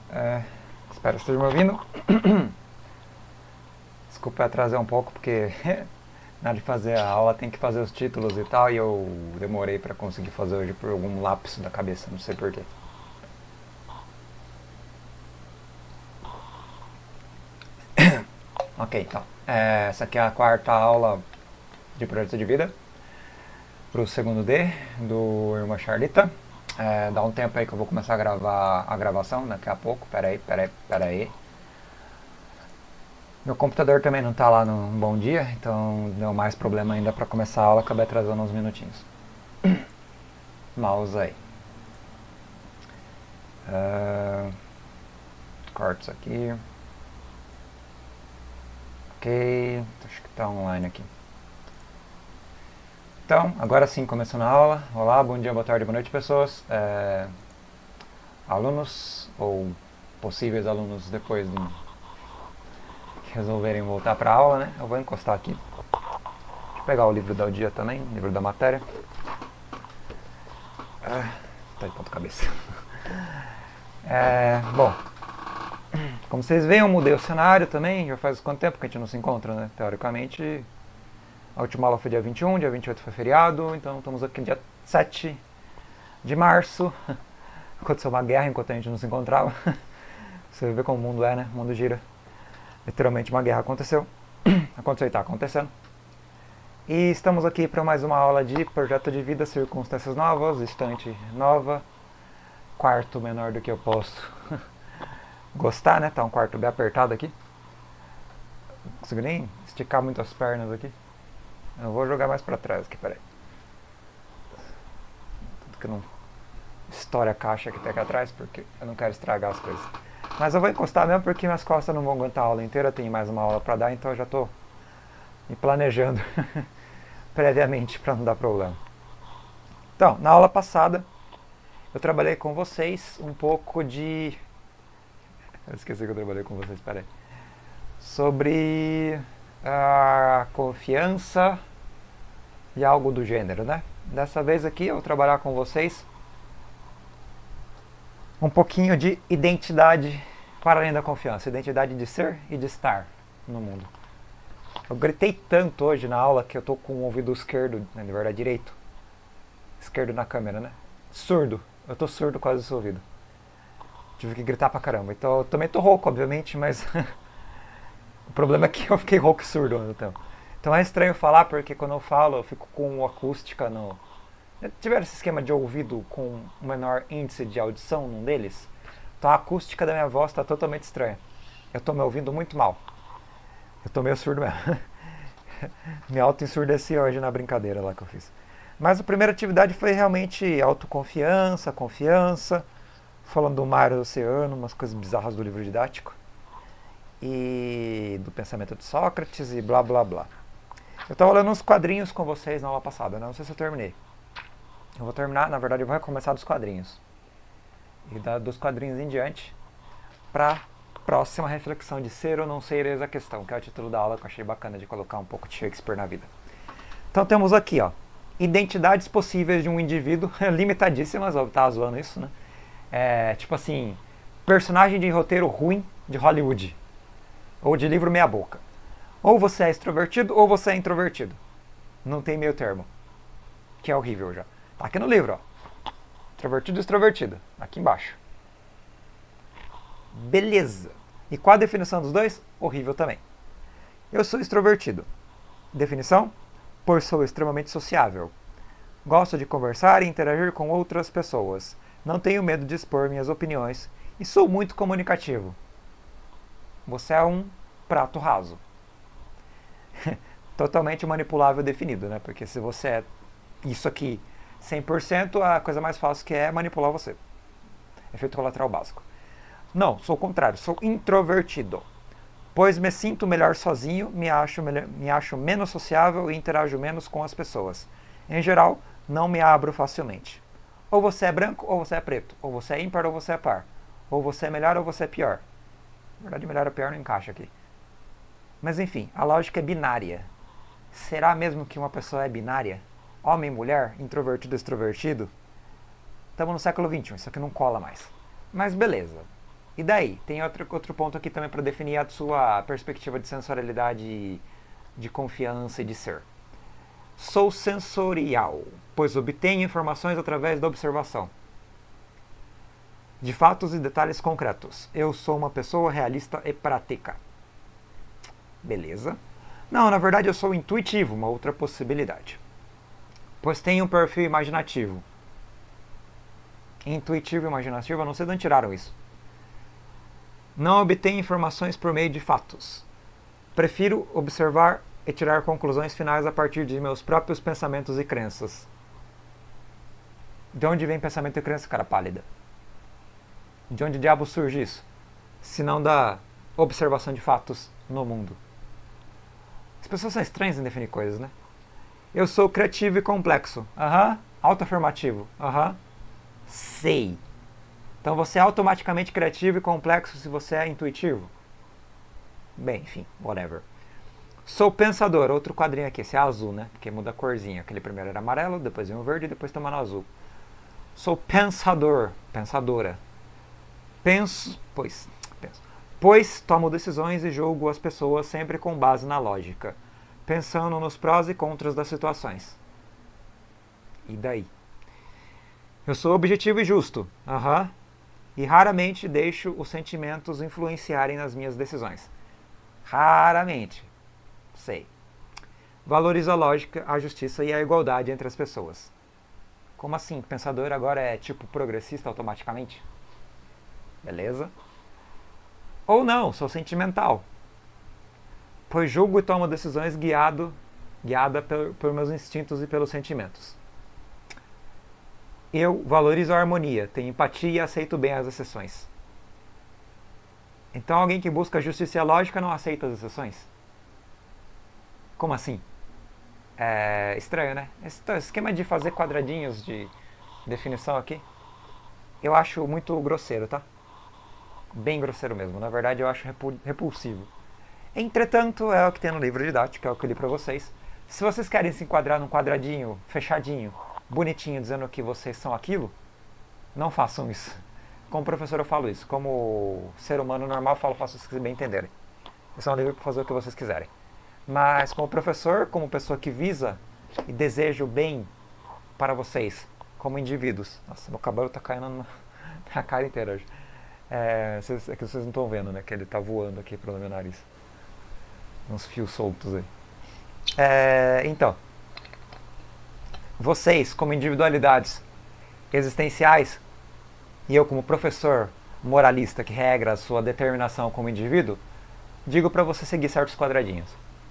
Espero que esteja me ouvindo. Desculpa atrasar um pouco, porque na hora de fazer a aula tem que fazer os títulos e tal, e eu demorei para conseguir fazer hoje por algum lapso da cabeça, não sei porquê. Ok, então. Essa aqui é a quarta aula de projeto de vida pro segundo D do Irmã Charlita. Dá um tempo aí que eu vou começar a gravar a gravação daqui a pouco. Pera aí. Meu computador também não tá lá no bom dia, então deu mais problema ainda para começar a aula, acabei atrasando uns minutinhos. Mouse aí. Corto isso aqui. Ok, acho que tá online aqui. Então, agora sim, começando a aula. Olá, bom dia, boa tarde, boa noite, pessoas. Alunos, ou possíveis alunos depois que resolverem voltar para a aula, né? Eu vou encostar aqui. Deixa eu pegar o livro do dia também, livro da matéria. Tá de ponta cabeça. Bom, como vocês veem, eu mudei o cenário também. Já faz quanto tempo que a gente não se encontra, né? Teoricamente, a última aula foi dia 21, dia 28 foi feriado, então estamos aqui dia 7 de março. Aconteceu uma guerra enquanto a gente não se encontrava. Você vê como o mundo é, né? O mundo gira. Literalmente uma guerra aconteceu. Aconteceu e está acontecendo. E estamos aqui para mais uma aula de projeto de vida, circunstâncias novas, estante nova, quarto menor do que eu posso gostar, né? Tá um quarto bem apertado aqui. Não consigo nem esticar muito as pernas aqui. Eu vou jogar mais para trás aqui, peraí. Tudo que não estoura a caixa que tem aqui atrás, porque eu não quero estragar as coisas. Mas eu vou encostar mesmo porque minhas costas não vão aguentar a aula inteira, tem mais uma aula para dar, então eu já tô me planejando previamente para não dar problema. Então, na aula passada, eu trabalhei com vocês um pouco de... Eu esqueci que eu trabalhei com vocês, peraí. Sobre a confiança e algo do gênero, né? Dessa vez aqui eu vou trabalhar com vocês um pouquinho de identidade para além da confiança, identidade de ser e de estar no mundo. Eu gritei tanto hoje na aula que eu tô com o ouvido esquerdo, na verdade direito, esquerdo na câmera, né? Surdo, eu tô surdo quase esse ouvido. Tive que gritar pra caramba, então eu também tô rouco, obviamente, mas o problema é que eu fiquei rouco e surdo ao mesmo tempo. Então é estranho falar porque quando eu falo eu fico com acústica no... Tiveram esse esquema de ouvido com um menor índice de audição num deles? Então a acústica da minha voz está totalmente estranha. Eu tô me ouvindo muito mal. Eu tô meio surdo mesmo. Me auto-ensurdeci hoje na brincadeira lá que eu fiz. Mas a primeira atividade foi realmente autoconfiança, confiança, falando do mar e do oceano, umas coisas bizarras do livro didático. E do pensamento de Sócrates e blá blá blá. Eu estava lendo uns quadrinhos com vocês na aula passada, né? Não sei se eu terminei. Eu vou terminar, na verdade eu vou recomeçar dos quadrinhos. E dos quadrinhos em diante, para próxima reflexão de ser ou não ser eis a questão, que é o título da aula que eu achei bacana de colocar um pouco de Shakespeare na vida. Então temos aqui, ó, identidades possíveis de um indivíduo, limitadíssimas, eu tava zoando isso, né? Tipo assim, personagem de roteiro ruim de Hollywood, ou de livro meia boca. Ou você é extrovertido ou você é introvertido. Não tem meio termo, que é horrível já. Tá aqui no livro, ó. Introvertido e extrovertido. Aqui embaixo. Beleza. E qual a definição dos dois? Horrível também. Eu sou extrovertido. Definição? Pois sou extremamente sociável. Gosto de conversar e interagir com outras pessoas. Não tenho medo de expor minhas opiniões. E sou muito comunicativo. Você é um prato raso. Totalmente manipulável definido, né? Porque se você é isso aqui 100%, a coisa mais fácil que é manipular você. Efeito colateral básico. Não, sou o contrário, sou introvertido. Pois me sinto melhor sozinho, me acho menos sociável e interajo menos com as pessoas. Em geral, não me abro facilmente. Ou você é branco ou você é preto. Ou você é ímpar ou você é par. Ou você é melhor ou você é pior. Na verdade, melhor ou pior não encaixa aqui. Mas enfim, a lógica é binária. Será mesmo que uma pessoa é binária? Homem, mulher, introvertido, extrovertido? Estamos no século XXI, isso aqui não cola mais. Mas beleza. E daí? Tem outro ponto aqui também para definir a sua perspectiva de sensorialidade, de confiança e de ser. Sou sensorial, pois obtenho informações através da observação de fatos e detalhes concretos. Eu sou uma pessoa realista e prática. Beleza. Não, na verdade eu sou intuitivo, uma outra possibilidade. Pois tenho um perfil imaginativo. Intuitivo e imaginativo, eu não sei de onde tiraram isso. Não obtenho informações por meio de fatos. Prefiro observar e tirar conclusões finais a partir de meus próprios pensamentos e crenças. De onde vem pensamento e crença, cara pálida? De onde diabo surge isso? Se não da observação de fatos no mundo. As pessoas são estranhas em definir coisas, né? Eu sou criativo e complexo. Autoafirmativo. Sei. Então você é automaticamente criativo e complexo se você é intuitivo? Bem, enfim, whatever. Sou pensador. Outro quadrinho aqui. Esse é azul, né? Porque muda a corzinha. Aquele primeiro era amarelo, depois vem o verde e depois toma no azul. Sou pensador. Pensadora. Pois tomo decisões e julgo as pessoas sempre com base na lógica, pensando nos prós e contras das situações. E daí? Eu sou objetivo e justo. E raramente deixo os sentimentos influenciarem nas minhas decisões. Raramente. Sei. Valorizo a lógica, a justiça e a igualdade entre as pessoas. Como assim? Pensador agora é tipo progressista automaticamente? Beleza? Ou não, sou sentimental. Pois julgo e tomo decisões guiada por meus instintos e pelos sentimentos. Eu valorizo a harmonia, tenho empatia e aceito bem as exceções. Então alguém que busca justiça e a lógica não aceita as exceções? Como assim? É estranho, né? Esse esquema de fazer quadradinhos de definição aqui, eu acho muito grosseiro, tá? Bem grosseiro mesmo. Na verdade, eu acho repulsivo. Entretanto, é o que tem no livro didático, é o que eu li pra vocês. Se vocês querem se enquadrar num quadradinho, fechadinho, bonitinho, dizendo que vocês são aquilo, não façam isso. Como professor eu falo isso. Como ser humano normal eu faço isso, se vocês bem entenderem. Esse é um livro para fazer o que vocês quiserem. Mas como professor, como pessoa que visa e deseja o bem para vocês, como indivíduos. Nossa, meu cabelo tá caindo na cara inteira hoje. É que vocês não estão vendo, né? Que ele tá voando aqui pelo meu nariz. Uns fios soltos aí. Então, vocês como individualidades existenciais e eu como professor moralista que regra a sua determinação como indivíduo, digo para você seguir certos quadradinhos.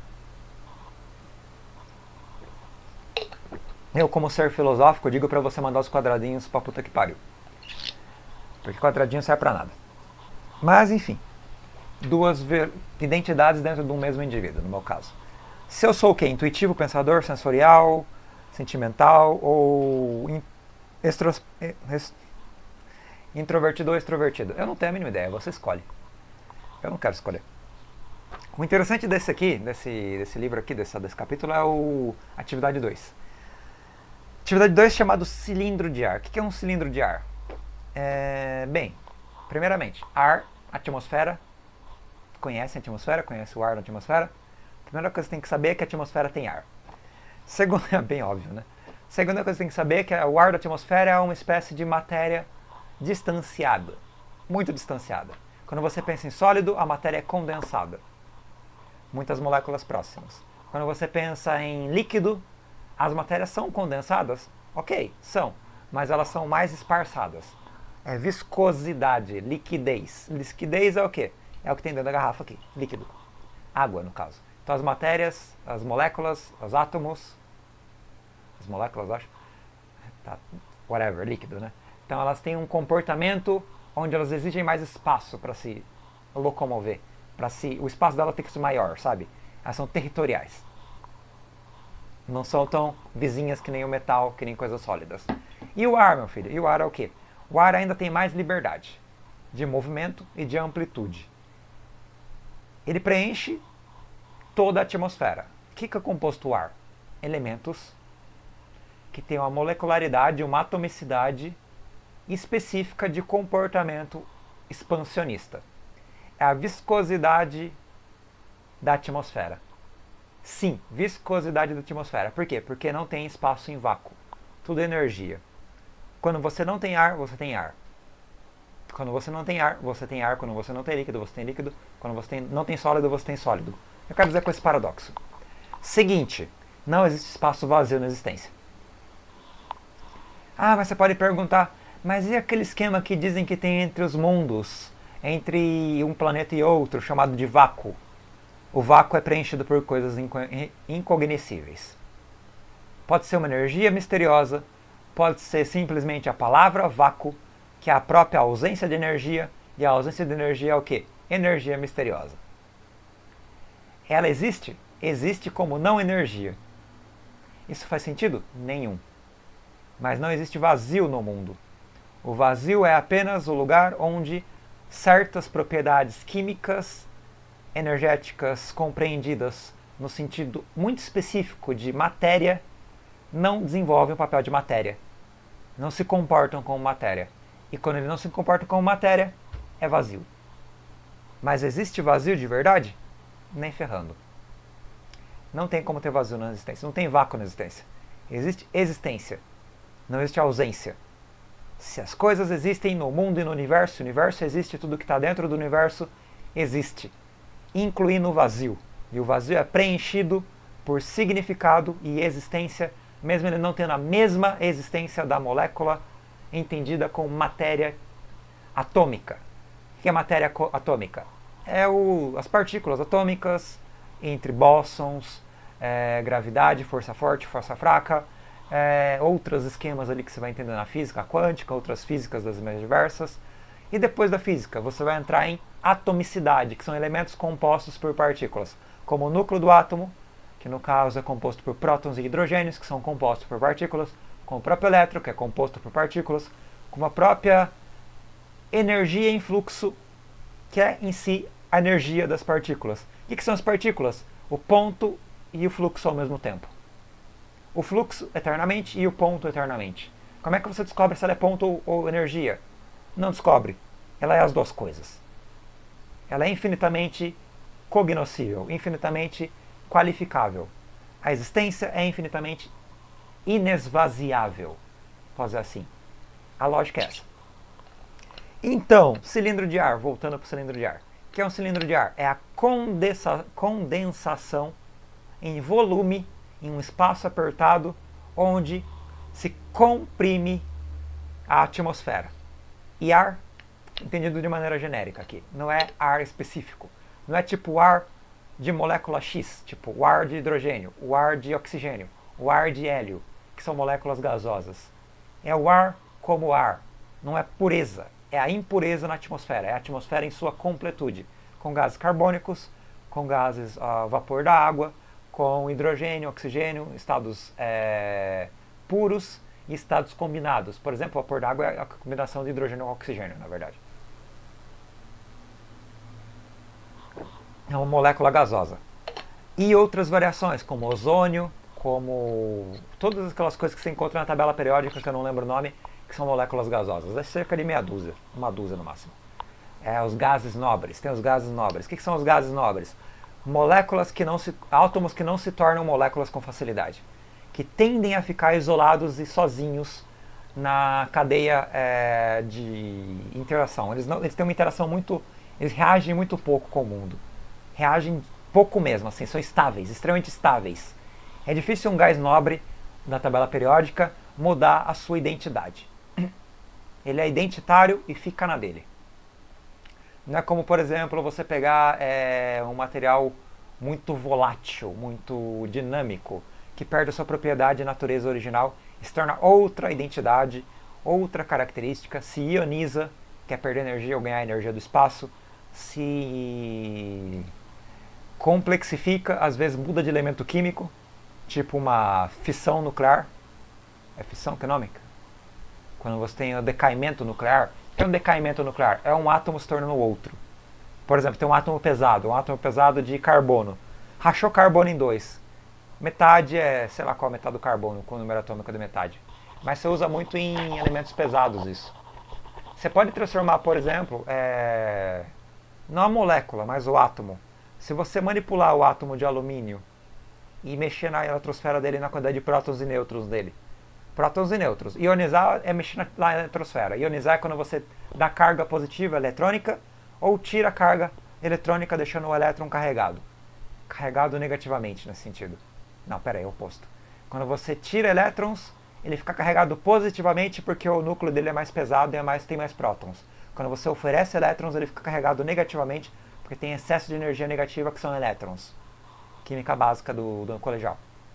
Eu como ser filosófico digo para você mandar os quadradinhos pra puta que pariu. Porque quadradinho serve pra nada. Mas enfim, duas identidades dentro de um mesmo indivíduo, no meu caso. Se eu sou o quê? Intuitivo, pensador, sensorial, sentimental ou introvertido ou extrovertido? Eu não tenho a mínima ideia, você escolhe. Eu não quero escolher. O interessante desse livro aqui, desse capítulo, é o Atividade 2. Atividade 2 chamado cilindro de ar. O que é um cilindro de ar? Bem, primeiramente, ar, atmosfera. Conhece a atmosfera? Conhece o ar na atmosfera? A primeira coisa que você tem que saber é que a atmosfera tem ar. Segunda, é bem óbvio, né? Segunda coisa que você tem que saber é que o ar da atmosfera é uma espécie de matéria distanciada. Muito distanciada. Quando você pensa em sólido, a matéria é condensada. Muitas moléculas próximas. Quando você pensa em líquido, as matérias são condensadas? Ok, são. Mas elas são mais esparçadas. É viscosidade, liquidez. Liquidez é o quê? É o que tem dentro da garrafa aqui, líquido. Água, no caso. Então as matérias, as moléculas, os átomos, as moléculas, acho, tá, whatever, líquido, né? Então elas têm um comportamento onde elas exigem mais espaço para se locomover. O espaço dela tem que ser maior, sabe? Elas são territoriais. Não são tão vizinhas que nem o metal, que nem coisas sólidas. E o ar, meu filho? E o ar é o quê? O ar ainda tem mais liberdade de movimento e de amplitude. Ele preenche toda a atmosfera. O que é composto o ar? Elementos que têm uma molecularidade, uma atomicidade específica de comportamento expansionista. É a viscosidade da atmosfera. Sim, viscosidade da atmosfera. Por quê? Porque não tem espaço em vácuo. Tudo é energia. Quando você não tem ar, você tem ar. Quando você não tem ar, você tem ar. Quando você não tem líquido, você tem líquido. Quando você não tem sólido, você tem sólido. Eu quero dizer com esse paradoxo. Seguinte, não existe espaço vazio na existência. Ah, mas você pode perguntar, mas e aquele esquema que dizem que tem entre os mundos, entre um planeta e outro, chamado de vácuo? O vácuo é preenchido por coisas incognoscíveis. Pode ser uma energia misteriosa, pode ser simplesmente a palavra vácuo, que é a própria ausência de energia, e a ausência de energia é o quê? Energia misteriosa. Ela existe? Existe como não energia. Isso faz sentido? Nenhum. Mas não existe vazio no mundo. O vazio é apenas o lugar onde certas propriedades químicas, energéticas compreendidas no sentido muito específico de matéria não desenvolvem o papel de matéria. Não se comportam como matéria. E quando ele não se comporta como matéria, é vazio. Mas existe vazio de verdade? Nem ferrando. Não tem como ter vazio na existência. Não tem vácuo na existência. Existe existência. Não existe ausência. Se as coisas existem no mundo e no universo existe, tudo que está dentro do universo existe, incluindo o vazio. E o vazio é preenchido por significado e existência, mesmo ele não tendo a mesma existência da molécula entendida como matéria atômica. O que é matéria atômica? É as partículas atômicas entre bósons, gravidade, força forte, força fraca, outros esquemas ali que você vai entender na física quântica, outras físicas das mais diversas. E depois da física, você vai entrar em atomicidade, que são elementos compostos por partículas, como o núcleo do átomo, que no caso é composto por prótons e hidrogênios, que são compostos por partículas, como o próprio elétron, que é composto por partículas, como a própria energia em fluxo, que é em si a energia das partículas. O que são as partículas? O ponto e o fluxo ao mesmo tempo. O fluxo eternamente e o ponto eternamente. Como é que você descobre se ela é ponto ou energia? Não descobre. Ela é as duas coisas. Ela é infinitamente cognoscível, infinitamente qualificável. A existência é infinitamente inesvaziável. Pode dizer assim. A lógica é essa. Então, cilindro de ar, voltando para o cilindro de ar. O que é um cilindro de ar? É a condensação em volume, em um espaço apertado, onde se comprime a atmosfera. E ar, entendido de maneira genérica aqui, não é ar específico. Não é tipo ar de molécula X, tipo o ar de hidrogênio, o ar de oxigênio, o ar de hélio, que são moléculas gasosas. É o ar como ar, não é pureza, é a impureza na atmosfera, é a atmosfera em sua completude, com gases carbônicos, com gases vapor da água, com hidrogênio, oxigênio, estados puros e estados combinados. Por exemplo, o vapor d'água é a combinação de hidrogênio com oxigênio, na verdade. É uma molécula gasosa. E outras variações, como ozônio, como todas aquelas coisas que você encontra na tabela periódica, que eu não lembro o nome, que são moléculas gasosas. É cerca de meia dúzia, uma dúzia no máximo. Os gases nobres, tem os gases nobres. O que são os gases nobres? Moléculas que átomos que não se tornam moléculas com facilidade, que tendem a ficar isolados e sozinhos na cadeia de interação. Eles têm uma interação eles reagem muito pouco com o mundo. Reagem pouco mesmo, assim, são estáveis, extremamente estáveis. É difícil um gás nobre da tabela periódica mudar a sua identidade. Ele é identitário e fica na dele. Não é como, por exemplo, você pegar um material muito volátil, muito dinâmico, que perde a sua propriedade e natureza original e se torna outra identidade, outra característica, se ioniza, quer perder energia ou ganhar energia do espaço, se complexifica, às vezes muda de elemento químico, tipo uma fissão nuclear. É fissão que é o nome? Quando você tem o decaimento nuclear. O que é um decaimento nuclear? É um átomo se tornando outro. Por exemplo, tem um átomo pesado de carbono. Rachou carbono em dois. Metade sei lá qual a metade do carbono, com o número atômico de metade. Mas você usa muito em elementos pesados isso. Você pode transformar, por exemplo, não a molécula, mas o átomo. Se você manipular o átomo de alumínio e mexer na eletrosfera dele, na quantidade de prótons e nêutrons dele. Prótons e nêutrons. Ionizar é mexer na eletrosfera. Ionizar é quando você dá carga positiva eletrônica ou tira a carga eletrônica deixando o elétron carregado. Carregado negativamente nesse sentido. Não, pera aí, é o oposto. Quando você tira elétrons, ele fica carregado positivamente porque o núcleo dele é mais pesado e tem mais prótons. Quando você oferece elétrons, ele fica carregado negativamente porque tem excesso de energia negativa que são elétrons. Química básica do colegial.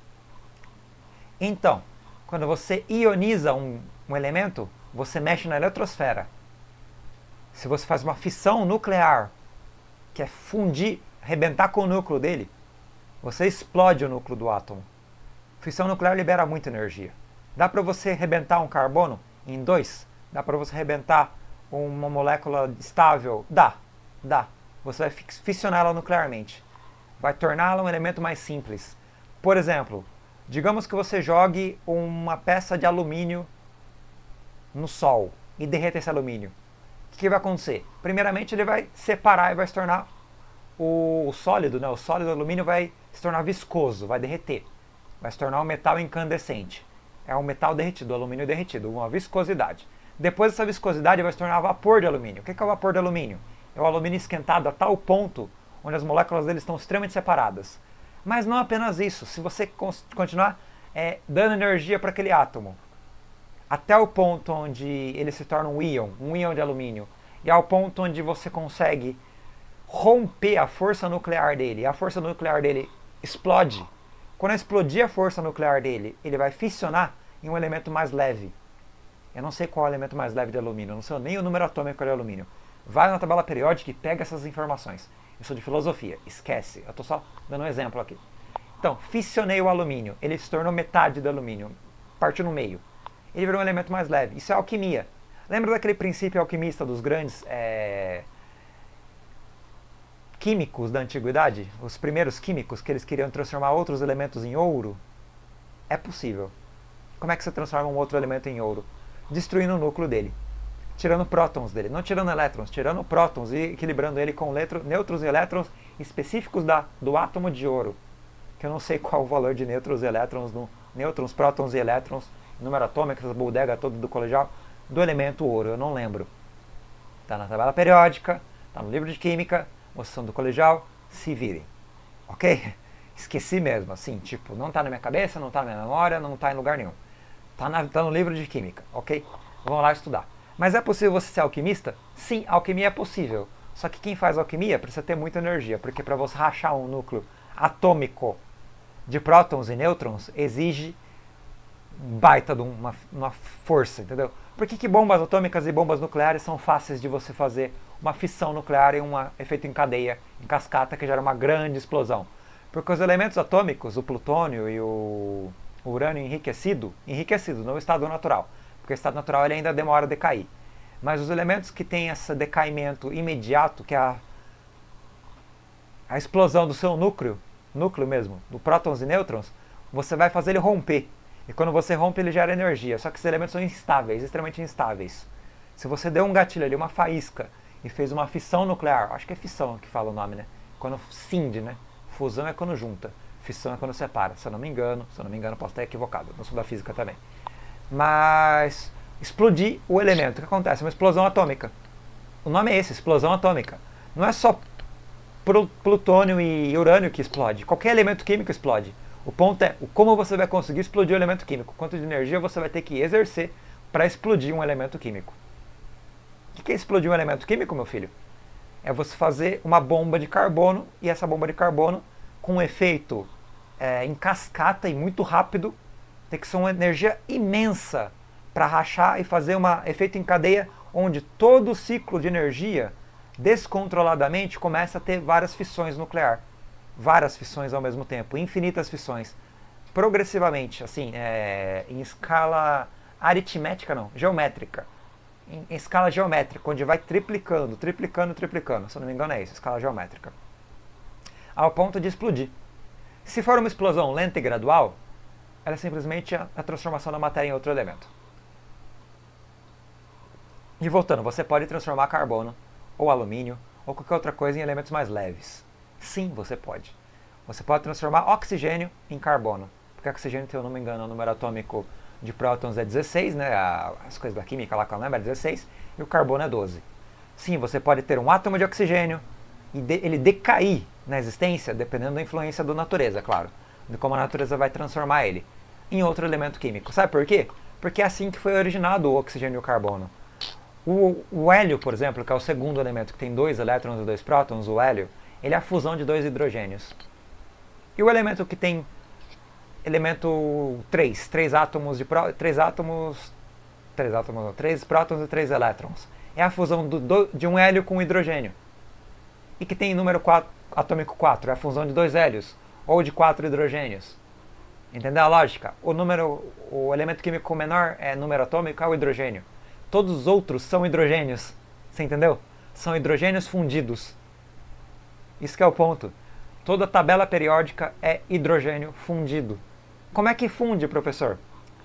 Então, quando você ioniza um elemento, você mexe na eletrosfera. Se você faz uma fissão nuclear, que é fundir, arrebentar com o núcleo dele, você explode o núcleo do átomo. Fissão nuclear libera muita energia. Dá para você arrebentar um carbono em 2? Dá para você arrebentar uma molécula estável? Dá. Você vai fissioná-la nuclearmente. Vai torná-la um elemento mais simples. Por exemplo, digamos que você jogue uma peça de alumínio no sol e derreta esse alumínio. O que vai acontecer? Primeiramente ele vai separar e vai se tornar o sólido, né? O sólido do alumínio vai se tornar viscoso, vai derreter. Vai se tornar um metal incandescente. É um metal derretido, o alumínio derretido, uma viscosidade. Depois essa viscosidade vai se tornar vapor de alumínio. O que é o vapor de alumínio? É o alumínio esquentado a tal ponto onde as moléculas dele estão extremamente separadas. Mas não apenas isso. Se você continuar dando energia para aquele átomo, até o ponto onde ele se torna um íon de alumínio, e ao ponto onde você consegue romper a força nuclear dele, e a força nuclear dele explode. Quando explodir a força nuclear dele, ele vai fissionar em um elemento mais leve. Eu não sei qual é o elemento mais leve de alumínio, eu não sei nem o número atômico de alumínio. Vai na tabela periódica e pega essas informações. Eu sou de filosofia, esquece. Eu estou só dando um exemplo aqui. Então, fissionei o alumínio, ele se tornou metade do alumínio, partiu no meio. Ele virou um elemento mais leve. Isso é alquimia. Lembra daquele princípio alquimista dos grandes químicos da antiguidade? Os primeiros químicos que eles queriam transformar outros elementos em ouro? É possível. Como é que você transforma um outro elemento em ouro? Destruindo o núcleo dele. Tirando prótons dele, não tirando elétrons, tirando prótons e equilibrando ele com nêutrons e elétrons específicos do átomo de ouro. Que eu não sei qual o valor de nêutrons e elétrons, nêutrons, prótons e elétrons, número atômico, essa bodega toda do colegial, do elemento ouro, eu não lembro. Está na tabela periódica, está no livro de química, moção do colegial, se virem. Ok? Esqueci mesmo, assim, tipo, não está na minha cabeça, não está na minha memória, não está em lugar nenhum. Está no livro de química, ok? Vamos lá estudar. Mas é possível você ser alquimista? Sim, alquimia é possível. Só que quem faz alquimia precisa ter muita energia, porque para você rachar um núcleo atômico de prótons e nêutrons, exige baita de uma força, entendeu? Por que bombas atômicas e bombas nucleares são fáceis de você fazer uma fissão nuclear e um efeito em cadeia, em cascata, que gera uma grande explosão? Porque os elementos atômicos, o plutônio e o urânio enriquecido, não o estado natural, porque o estado natural ele ainda demora a decair. Mas os elementos que têm esse decaimento imediato, que é a explosão do seu núcleo mesmo, do prótons e nêutrons, você vai fazer ele romper. E quando você rompe, ele gera energia. Só que esses elementos são instáveis, extremamente instáveis. Se você deu um gatilho ali, uma faísca, e fez uma fissão nuclear, acho que é fissão que fala o nome, né? Quando cinde, né? Fusão é quando junta, fissão é quando separa. Se eu não me engano, posso estar equivocado, não sou da física também. Mas explodir o elemento, o que acontece? Uma explosão atômica. O nome é esse, explosão atômica. Não é só plutônio e urânio que explode, qualquer elemento químico explode. O ponto é como você vai conseguir explodir o elemento químico, quanto de energia você vai ter que exercer para explodir um elemento químico. O que é explodir um elemento químico, meu filho? É você fazer uma bomba de carbono, e essa bomba de carbono, com um efeito em cascata e muito rápido, tem que ser uma energia imensa para rachar e fazer um efeito em cadeia, onde todo o ciclo de energia, descontroladamente, começa a ter várias fissões nucleares. Várias fissões ao mesmo tempo, infinitas fissões, progressivamente, assim, em escala aritmética, não, geométrica. Em escala geométrica, onde vai triplicando, se eu não me engano é isso, escala geométrica. Ao ponto de explodir. Se for uma explosão lenta e gradual, ela é simplesmente a transformação da matéria em outro elemento. E voltando, você pode transformar carbono, ou alumínio, ou qualquer outra coisa em elementos mais leves. Sim, você pode. Você pode transformar oxigênio em carbono. Porque oxigênio, se eu não me engano, o número atômico de prótons é 16, né? As coisas da química lá, que eu lembro, é 16, e o carbono é 12. Sim, você pode ter um átomo de oxigênio e ele decair na existência, dependendo da influência da natureza, claro. De como a natureza vai transformar ele em outro elemento químico. Sabe por quê? Porque é assim que foi originado o oxigênio e o carbono. O hélio, por exemplo, que é o segundo elemento que tem 2 elétrons e 2 prótons, o hélio, ele é a fusão de 2 hidrogênios. E o elemento que tem elemento 3 átomos de 3 prótons e 3 elétrons. É a fusão de um hélio com um hidrogênio. E que tem número atômico 4, é a fusão de 2 hélios, ou de 4 hidrogênios. Entendeu a lógica? O elemento químico menor é número atômico, é o hidrogênio. Todos os outros são hidrogênios. Você entendeu? São hidrogênios fundidos. Isso que é o ponto. Toda tabela periódica é hidrogênio fundido. Como é que funde, professor?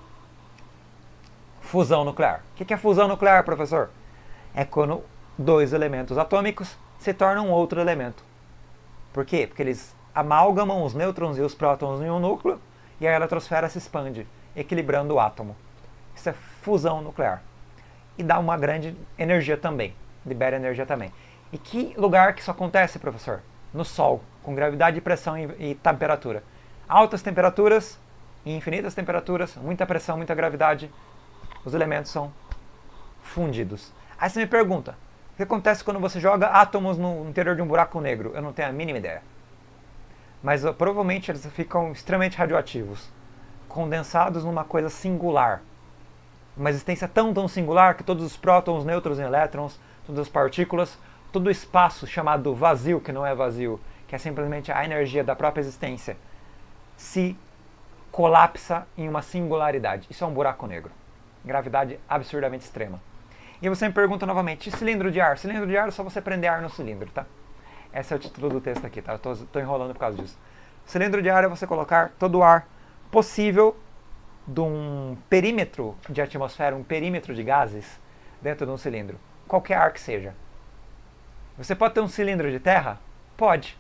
Fusão nuclear. O que é fusão nuclear, professor? É quando 2 elementos atômicos se tornam outro elemento. Por quê? Porque eles amalgamam os nêutrons e os prótons em um núcleo e a eletrosfera se expande, equilibrando o átomo. Isso é fusão nuclear. E dá uma grande energia também. Libera energia também. E que lugar que isso acontece, professor? No Sol, com gravidade, pressão e temperatura. Altas temperaturas e infinitas temperaturas, muita pressão, muita gravidade, os elementos são fundidos. Aí você me pergunta, o que acontece quando você joga átomos no interior de um buraco negro? Eu não tenho a mínima ideia. Mas provavelmente eles ficam extremamente radioativos, condensados numa coisa singular. Uma existência tão singular que todos os prótons, nêutrons e elétrons, todas as partículas, todo o espaço chamado vazio, que não é vazio, que é simplesmente a energia da própria existência, se colapsa em uma singularidade. Isso é um buraco negro. Gravidade absurdamente extrema. E você me pergunta novamente, e cilindro de ar? Cilindro de ar é só você prender ar no cilindro, tá? Esse é o título do texto aqui, tá? Eu tô enrolando por causa disso. Cilindro de ar é você colocar todo o ar possível de um perímetro de atmosfera, um perímetro de gases dentro de um cilindro. Qualquer ar que seja. Você pode ter um cilindro de terra? Pode.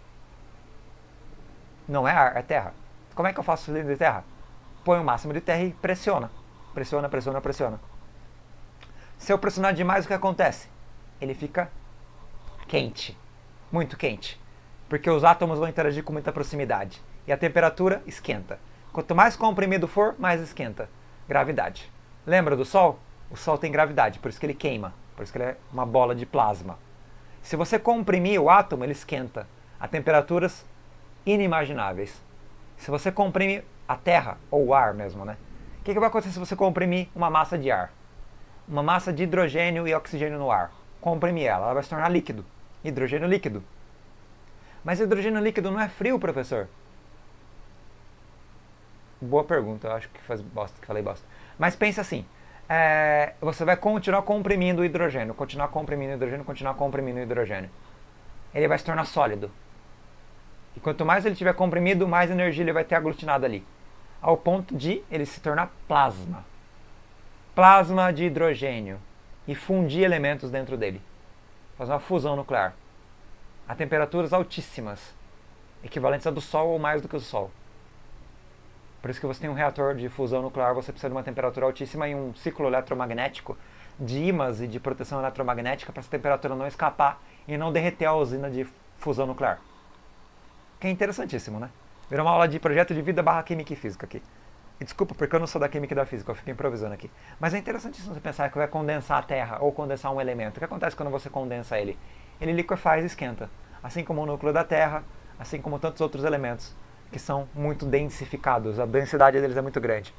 Não é ar, é terra. Como é que eu faço cilindro de terra? Põe o máximo de terra e pressiona. Pressiona, pressiona, pressiona. Se eu pressionar demais, o que acontece? Ele fica quente. Muito quente. Porque os átomos vão interagir com muita proximidade. E a temperatura esquenta. Quanto mais comprimido for, mais esquenta. Gravidade. Lembra do Sol? O Sol tem gravidade, por isso que ele queima. Por isso que ele é uma bola de plasma. Se você comprimir o átomo, ele esquenta a temperaturas inimagináveis. Se você comprime a terra, ou o ar mesmo, né? O que vai acontecer se você comprimir uma massa de ar? Uma massa de hidrogênio e oxigênio no ar. Comprimir ela vai se tornar líquido. Hidrogênio líquido. Mas hidrogênio líquido não é frio, professor? Boa pergunta, eu acho que falei bosta. Mas pensa assim, você vai continuar comprimindo o hidrogênio, continuar comprimindo o hidrogênio, continuar comprimindo o hidrogênio. Ele vai se tornar sólido. E quanto mais ele tiver comprimido, mais energia ele vai ter aglutinado ali. Ao ponto de ele se tornar plasma. Plasma de hidrogênio. E fundir elementos dentro dele. Fazer uma fusão nuclear. A temperaturas altíssimas. Equivalentes a do Sol ou mais do que o Sol. Por isso que você tem um reator de fusão nuclear, você precisa de uma temperatura altíssima e um ciclo eletromagnético de ímãs e de proteção eletromagnética para essa temperatura não escapar e não derreter a usina de fusão nuclear. Que é interessantíssimo, né? Virou uma aula de projeto de vida / química e física aqui. E desculpa, porque eu não sou da química e da física, eu fico improvisando aqui. Mas é interessantíssimo você pensar que vai condensar a Terra ou condensar um elemento. O que acontece quando você condensa ele? Ele liquefaz e esquenta. Assim como o núcleo da Terra, assim como tantos outros elementos que são muito densificados. A densidade deles é muito grande.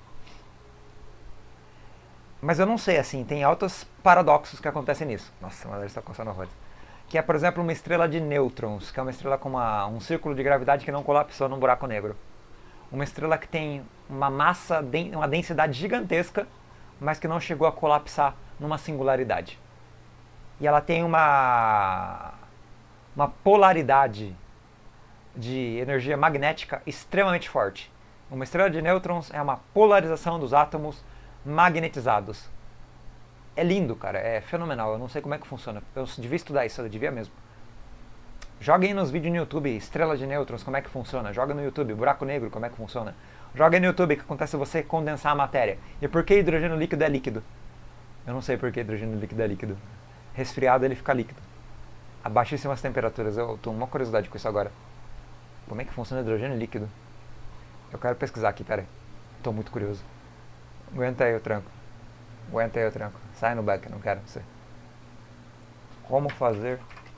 Mas eu não sei, assim, tem altos paradoxos que acontecem nisso. Nossa, mas ele está coçando horrores. Que é, por exemplo, uma estrela de nêutrons, que é uma estrela com um círculo de gravidade que não colapsou num buraco negro. Uma estrela que tem uma massa, uma densidade gigantesca, mas que não chegou a colapsar numa singularidade. E ela tem uma polaridade de energia magnética extremamente forte. Uma estrela de nêutrons é uma polarização dos átomos magnetizados. É lindo, cara, é fenomenal. Eu não sei como é que funciona. Eu devia estudar isso, eu devia mesmo. Joga aí nos vídeos no YouTube, estrela de nêutrons, como é que funciona. Joga no YouTube, buraco negro, como é que funciona. Joga aí no YouTube o que acontece se você condensar a matéria. E por que hidrogênio líquido é líquido? Eu não sei por que hidrogênio líquido é líquido. Resfriado ele fica líquido. A baixíssimas temperaturas. Eu tô uma curiosidade com isso agora. Como é que funciona o hidrogênio líquido? Eu quero pesquisar aqui, pera aí. Tô muito curioso. Aguenta aí o tranco. Aguenta aí o tranco. Sai no back, não quero você. Como fazer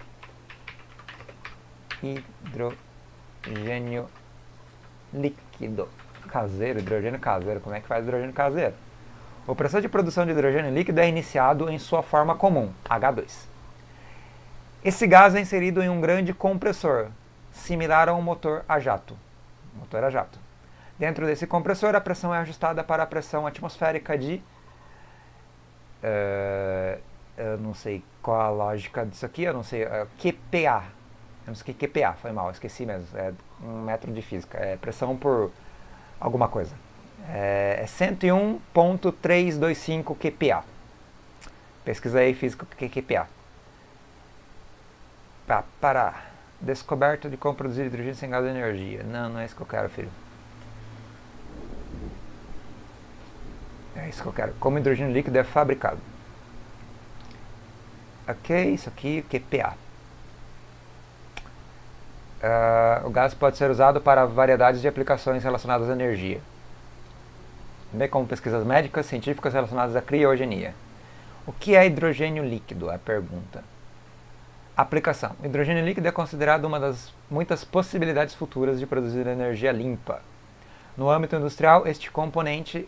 hidrogênio líquido caseiro? Hidrogênio caseiro. Como é que faz hidrogênio caseiro? O processo de produção de hidrogênio líquido é iniciado em sua forma comum, H2. Esse gás é inserido em um grande compressor, similar a um motor a jato. Dentro desse compressor, a pressão é ajustada para a pressão atmosférica de... eu não sei qual a lógica disso aqui, eu não sei... QPA. Eu não sei o que é QPA, foi mal, esqueci mesmo. É um método de física. É pressão por alguma coisa. É 101.325 QPA. Pesquisa aí física o que é QPA. Parar. Descoberta de como produzir hidrogênio sem gás de energia. Não, não é isso que eu quero, filho. É isso que eu quero. Como hidrogênio líquido é fabricado. Ok, isso aqui, QPA. O gás pode ser usado para variedades de aplicações relacionadas à energia, bem como pesquisas médicas, científicas relacionadas à criogenia. O que é hidrogênio líquido? É a pergunta. Aplicação. O hidrogênio líquido é considerado uma das muitas possibilidades futuras de produzir energia limpa. No âmbito industrial, este componente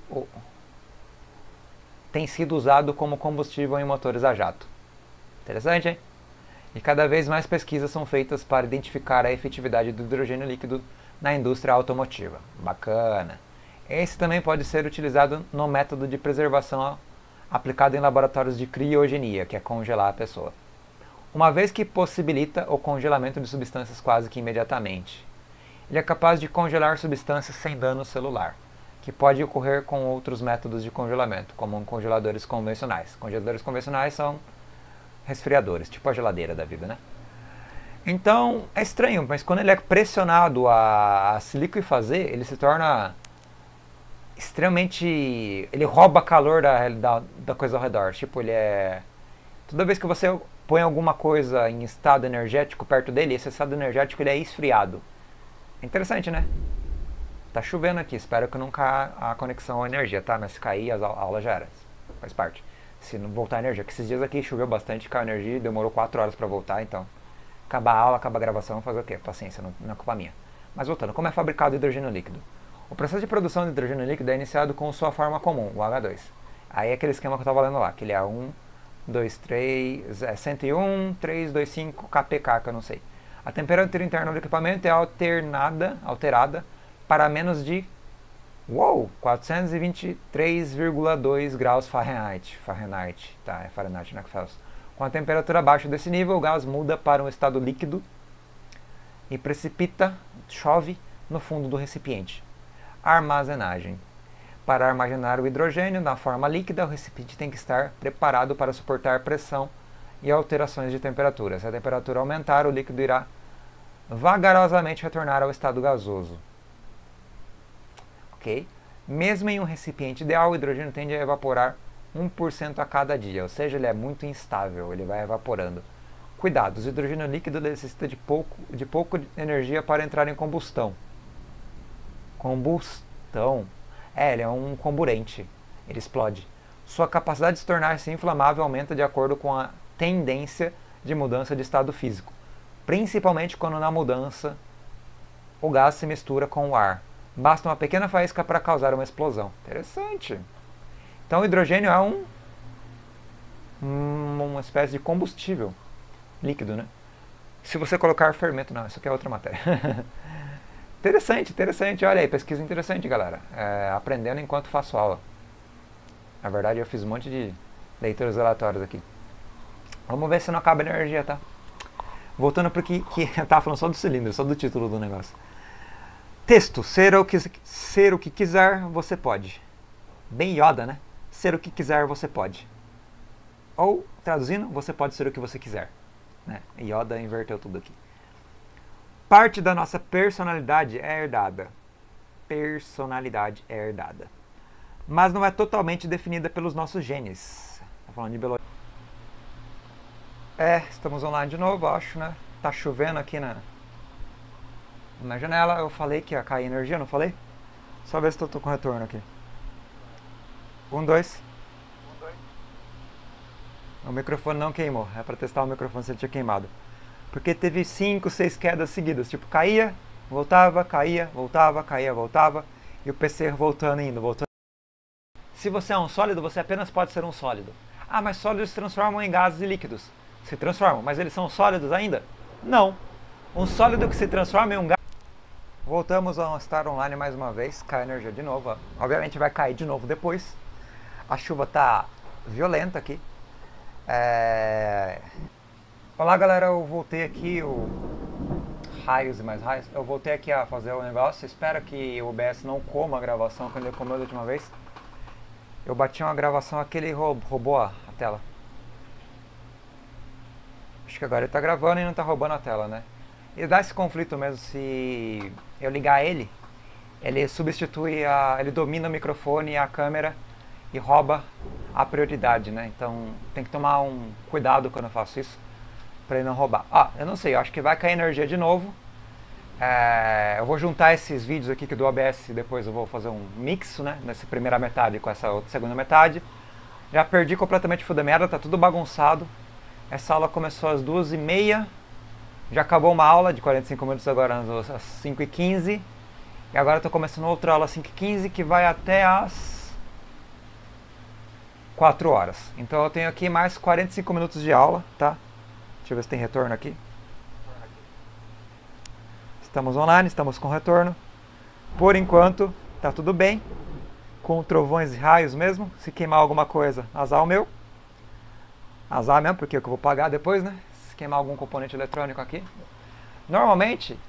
tem sido usado como combustível em motores a jato. Interessante, hein? E cada vez mais pesquisas são feitas para identificar a efetividade do hidrogênio líquido na indústria automotiva. Bacana! Esse também pode ser utilizado no método de preservação aplicado em laboratórios de criogenia, que é congelar a pessoa. Uma vez que possibilita o congelamento de substâncias quase que imediatamente. Ele é capaz de congelar substâncias sem dano celular, que pode ocorrer com outros métodos de congelamento, como congeladores convencionais. Congeladores convencionais são resfriadores, tipo a geladeira da vida, né? Então, é estranho, mas quando ele é pressionado a se liquefazer, ele se torna extremamente... ele rouba calor da coisa ao redor. Tipo, ele é... toda vez que você põe alguma coisa em estado energético perto dele, esse estado energético ele é esfriado. É interessante, né? Tá chovendo aqui, espero que não caia a conexão à energia, tá? Mas se cair, a aula já era. Faz parte. Se não voltar a energia, que esses dias aqui choveu bastante, caiu a energia e demorou 4 horas para voltar, então acaba a aula, acaba a gravação, fazer o quê? Paciência, não é culpa minha. Mas voltando, como é fabricado o hidrogênio líquido? O processo de produção de hidrogênio líquido é iniciado com sua forma comum, o H2. Aí é aquele esquema que eu estava lendo lá, que ele é 101.325 kPk, que eu não sei. A temperatura interna do equipamento é alterada para menos de 423,2 graus Fahrenheit. Tá, é Fahrenheit, né, que faz. Com a temperatura abaixo desse nível, o gás muda para um estado líquido e chove no fundo do recipiente. Armazenagem. Para armazenar o hidrogênio na forma líquida, o recipiente tem que estar preparado para suportar pressão e alterações de temperatura. Se a temperatura aumentar, o líquido irá vagarosamente retornar ao estado gasoso. Ok? Mesmo em um recipiente ideal, o hidrogênio tende a evaporar 1% a cada dia, ou seja, ele é muito instável, ele vai evaporando. Cuidados, o hidrogênio líquido necessita de pouco energia para entrar em combustão. Combustão? Ele é um comburente, ele explode. Sua capacidade de se tornar-se inflamável aumenta de acordo com a tendência de mudança de estado físico, principalmente quando na mudança o gás se mistura com o ar. Basta uma pequena faísca para causar uma explosão. Interessante. Então o hidrogênio é uma espécie de combustível líquido, né? Se você colocar fermento... Não, isso aqui é outra matéria. Interessante. Olha aí, pesquisa interessante, galera. Aprendendo enquanto faço aula. Na verdade, eu fiz um monte de leituras aleatórias aqui. Vamos ver se não acaba a energia, tá? Voltando para o que eu tava falando só do cilindro, só do título do negócio. Texto. Ser o que quiser, você pode. Bem Yoda, né? Ser o que quiser, você pode. Ou, traduzindo, você pode ser o que você quiser. Né? Yoda inverteu tudo aqui. Parte da nossa personalidade é herdada. Personalidade é herdada. Mas não é totalmente definida pelos nossos genes. Tá falando de biologia. Estamos online de novo, acho, né? Tá chovendo aqui na janela. Eu falei que ia cair energia, não falei? Só ver se eu tô com retorno aqui. 1, 2. O microfone não queimou. É pra testar o microfone se ele tinha queimado. Porque teve 5, 6 quedas seguidas. Tipo, caía, voltava, caía, voltava, caía, voltava. E o PC voltando e indo, voltando. Se você é um sólido, você apenas pode ser um sólido. Ah, mas sólidos se transformam em gases e líquidos. Se transformam, mas eles são sólidos ainda? Não. Um sólido que se transforma em um gás... Voltamos a estar online mais uma vez. Cai a energia de novo. Obviamente vai cair de novo depois. A chuva tá violenta aqui. Olá, galera. Eu voltei aqui. Raios e mais raios. Eu voltei aqui a fazer o negócio. Espero que o OBS não coma a gravação quando ele comeu da última vez. Eu bati uma gravação aqui, ele roubou a tela. Acho que agora ele tá gravando e não tá roubando a tela, né? E dá esse conflito mesmo, se eu ligar ele substitui ele domina o microfone e a câmera e rouba a prioridade, né? Então tem que tomar um cuidado quando eu faço isso, pra ele não roubar. Eu não sei, eu acho que vai cair energia de novo. Eu vou juntar esses vídeos aqui que do OBS, depois eu vou fazer um mix, né? Nessa primeira metade com essa outra segunda metade. Já perdi completamente o fio da merda, tá tudo bagunçado. Essa aula começou às 2h30. Já acabou uma aula de 45 minutos agora às 5h15. E agora eu tô começando outra aula às 5h15 que vai até às 4 horas. Então eu tenho aqui mais 45 minutos de aula, tá? Deixa eu ver se tem retorno aqui. Estamos online, estamos com retorno. Por enquanto, tá tudo bem. Com trovões e raios mesmo. Se queimar alguma coisa, azar o meu. Azar mesmo, porque é o que eu vou pagar depois, né? Se queimar algum componente eletrônico aqui. Normalmente,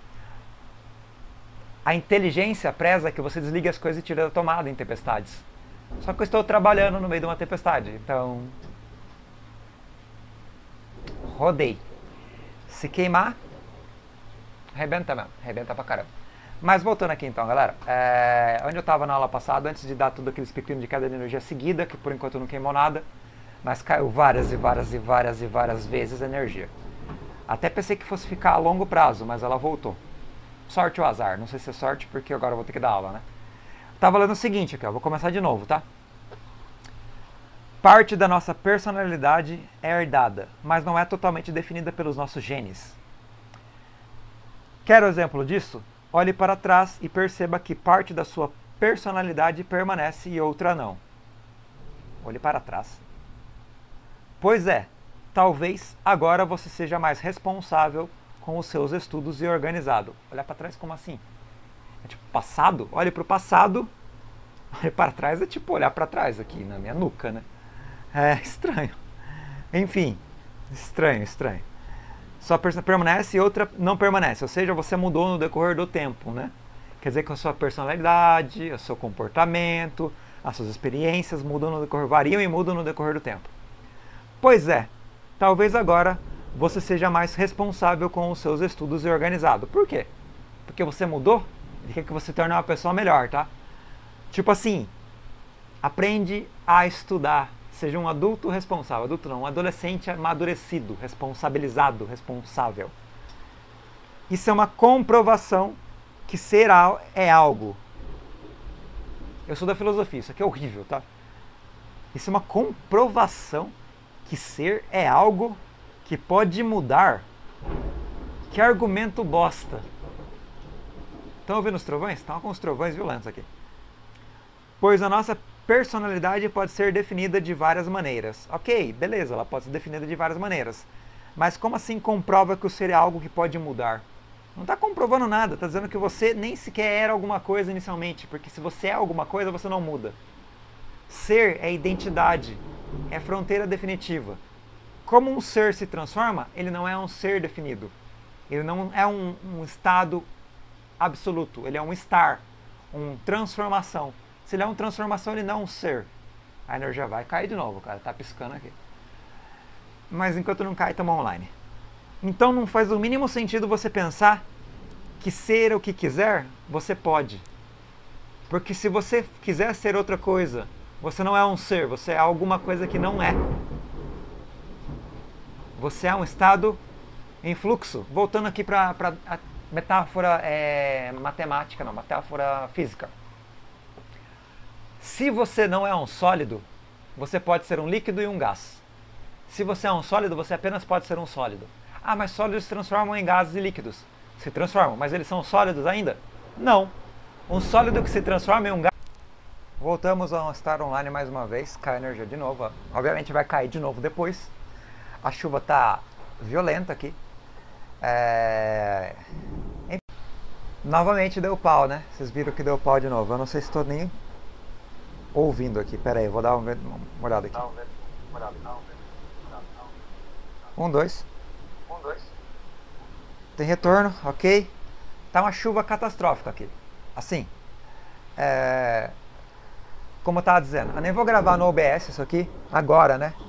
a inteligência preza que você desligue as coisas e tire da tomada em tempestades. Só que eu estou trabalhando no meio de uma tempestade, então... Rodei. Se queimar, arrebenta mesmo, arrebenta pra caramba. Mas voltando aqui então, galera, onde eu estava na aula passada, antes de dar tudo aqueles pepinos de queda de energia seguida, que por enquanto não queimou nada, mas caiu várias e várias e várias e várias vezes a energia. Até pensei que fosse ficar a longo prazo, mas ela voltou. Sorte ou azar, não sei se é sorte, porque agora eu vou ter que dar aula, né? Tava lendo o seguinte aqui, ó, vou começar de novo, tá? Parte da nossa personalidade é herdada, mas não é totalmente definida pelos nossos genes. Quer um exemplo disso? Olhe para trás e perceba que parte da sua personalidade permanece e outra não. Olhe para trás. Pois é, talvez agora você seja mais responsável com os seus estudos e organizado. Olhar para trás como assim? É tipo passado? Olhe para o passado. Olhe para trás é tipo olhar para trás aqui na minha nuca, né? É estranho. Enfim, estranho. Só permanece e outra não permanece. Ou seja, você mudou no decorrer do tempo, né? Quer dizer que a sua personalidade, o seu comportamento, as suas experiências mudam no decorrer, variam e mudam no decorrer do tempo. Pois é, talvez agora você seja mais responsável com os seus estudos e organizado. Por quê? Porque você mudou? Ele quer que você torne uma pessoa melhor, tá? Tipo assim, aprende a estudar. Seja um adulto responsável. Adulto não, um adolescente amadurecido, responsabilizado, responsável. Isso é uma comprovação que ser é algo. Eu sou da filosofia, isso aqui é horrível, tá? Isso é uma comprovação que ser é algo que pode mudar. Que argumento bosta. Estão ouvindo os trovões? Estão com os trovões violentos aqui. Pois a nossa personalidade pode ser definida de várias maneiras. Ok, beleza, ela pode ser definida de várias maneiras. Mas como assim comprova que o ser é algo que pode mudar? Não está comprovando nada, está dizendo que você nem sequer era alguma coisa inicialmente, porque se você é alguma coisa, você não muda. Ser é identidade, é fronteira definitiva. Como um ser se transforma, ele não é um ser definido. Ele não é um estado absoluto, ele é um estar, uma transformação. Se ele é uma transformação, ele não é um ser. A energia vai cair de novo, cara, tá piscando aqui. mas enquanto não cai, estamos online. Então não faz o mínimo sentido você pensar que ser o que quiser, você pode. Porque se você quiser ser outra coisa, você não é um ser, você é alguma coisa que não é. Você é um estado em fluxo. Voltando aqui para a metáfora matemática, não, metáfora física. Se você não é um sólido, você pode ser um líquido e um gás. Se você é um sólido, você apenas pode ser um sólido. Ah, mas sólidos se transformam em gases e líquidos. Se transformam, mas eles são sólidos ainda? Não. Um sólido que se transforma em um gás... Voltamos a estar online mais uma vez. Cai a energia de novo. Obviamente vai cair de novo depois. A chuva está violenta aqui. Novamente deu pau, né? Vocês viram que deu pau de novo. Eu não sei se estou nem ouvindo aqui. Pera aí, vou dar uma olhada aqui. 1, 2. Tem retorno, ok. Tá uma chuva catastrófica aqui. Assim. Como eu estava dizendo, eu nem vou gravar no OBS isso aqui agora, né?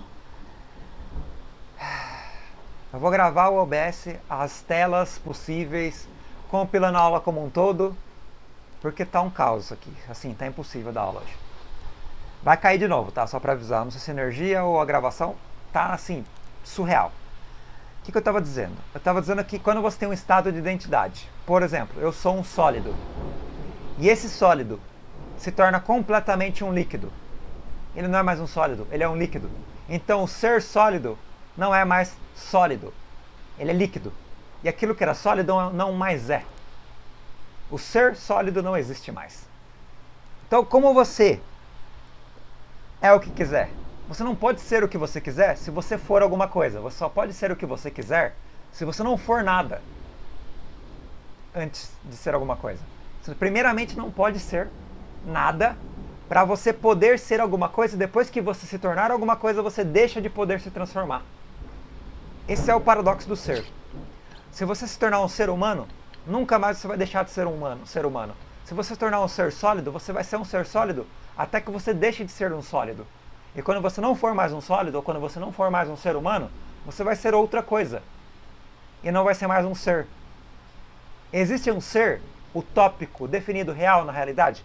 Eu vou gravar o OBS, as telas possíveis, compilando a aula como um todo, porque tá um caos aqui. Assim, tá impossível dar aula hoje. Vai cair de novo, tá? Só para avisar. Não sei se a energia ou a gravação tá assim, surreal. O que eu estava dizendo? Eu estava dizendo que quando você tem um estado de identidade, por exemplo, eu sou um sólido, e esse sólido se torna completamente um líquido. Ele não é mais um sólido, ele é um líquido. Então o ser sólido não é mais sólido, ele é líquido. E aquilo que era sólido não mais é. O ser sólido não existe mais. Então, como você é o que quiser, você não pode ser o que você quiser se você for alguma coisa. Você só pode ser o que você quiser se você não for nada antes de ser alguma coisa. Você primeiramente não pode ser nada para você poder ser alguma coisa, e depois que você se tornar alguma coisa, você deixa de poder se transformar. Esse é o paradoxo do ser. Se você se tornar um ser humano, nunca mais você vai deixar de ser ser humano. Se você se tornar um ser sólido, você vai ser um ser sólido até que você deixe de ser um sólido. E quando você não for mais um sólido, ou quando você não for mais um ser humano, você vai ser outra coisa. E não vai ser mais um ser. Existe um ser utópico, definido, real na realidade?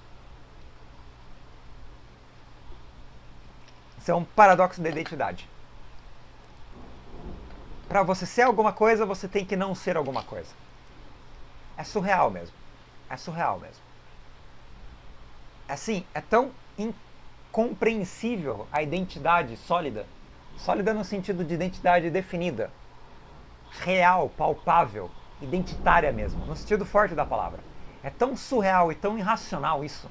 Isso é um paradoxo da identidade. Para você ser alguma coisa, você tem que não ser alguma coisa. É surreal mesmo. É surreal mesmo. Assim, é tão incompreensível a identidade sólida. Sólida no sentido de identidade definida. Real, palpável, identitária mesmo, no sentido forte da palavra. É tão surreal e tão irracional isso,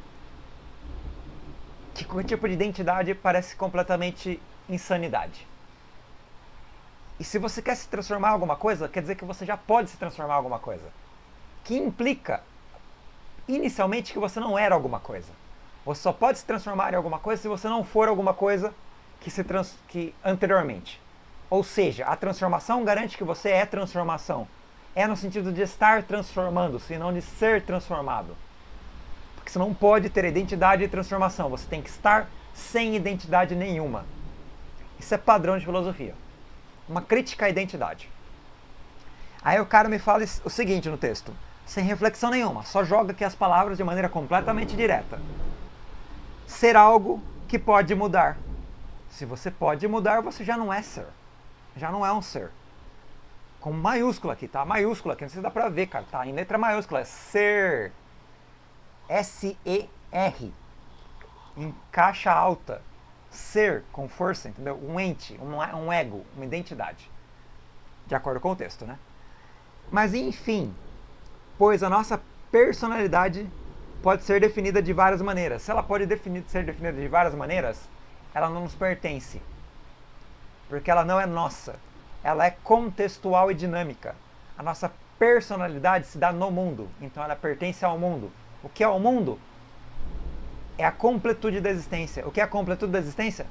que qualquer tipo de identidade parece completamente insanidade. E se você quer se transformar em alguma coisa, quer dizer que você já pode se transformar em alguma coisa. Que implica, inicialmente, que você não era alguma coisa. Você só pode se transformar em alguma coisa se você não for alguma coisa que anteriormente. Ou seja, a transformação garante que você é transformação. É no sentido de estar transformando-se, não de ser transformado. Porque você não pode ter identidade e transformação. Você tem que estar sem identidade nenhuma. Isso é padrão de filosofia. Uma crítica à identidade. Aí o cara me fala o seguinte no texto, sem reflexão nenhuma, só joga aqui as palavras de maneira completamente direta. Ser algo que pode mudar. Se você pode mudar, você já não é ser. Já não é um ser. Com maiúscula aqui, tá? Maiúscula aqui, não sei se dá pra ver, cara. Tá em letra maiúscula, é ser. S-E-R. Em caixa alta. Ser, com força, entendeu? Um ente, um ego, uma identidade. De acordo com o texto, né? Mas enfim, pois a nossa personalidade pode ser definida de várias maneiras. Se ela pode ser definida de várias maneiras, ela não nos pertence. Porque ela não é nossa. Ela é contextual e dinâmica. A nossa personalidade se dá no mundo, então ela pertence ao mundo. O que é o mundo? É a completude da existência. O que é a completude da existência?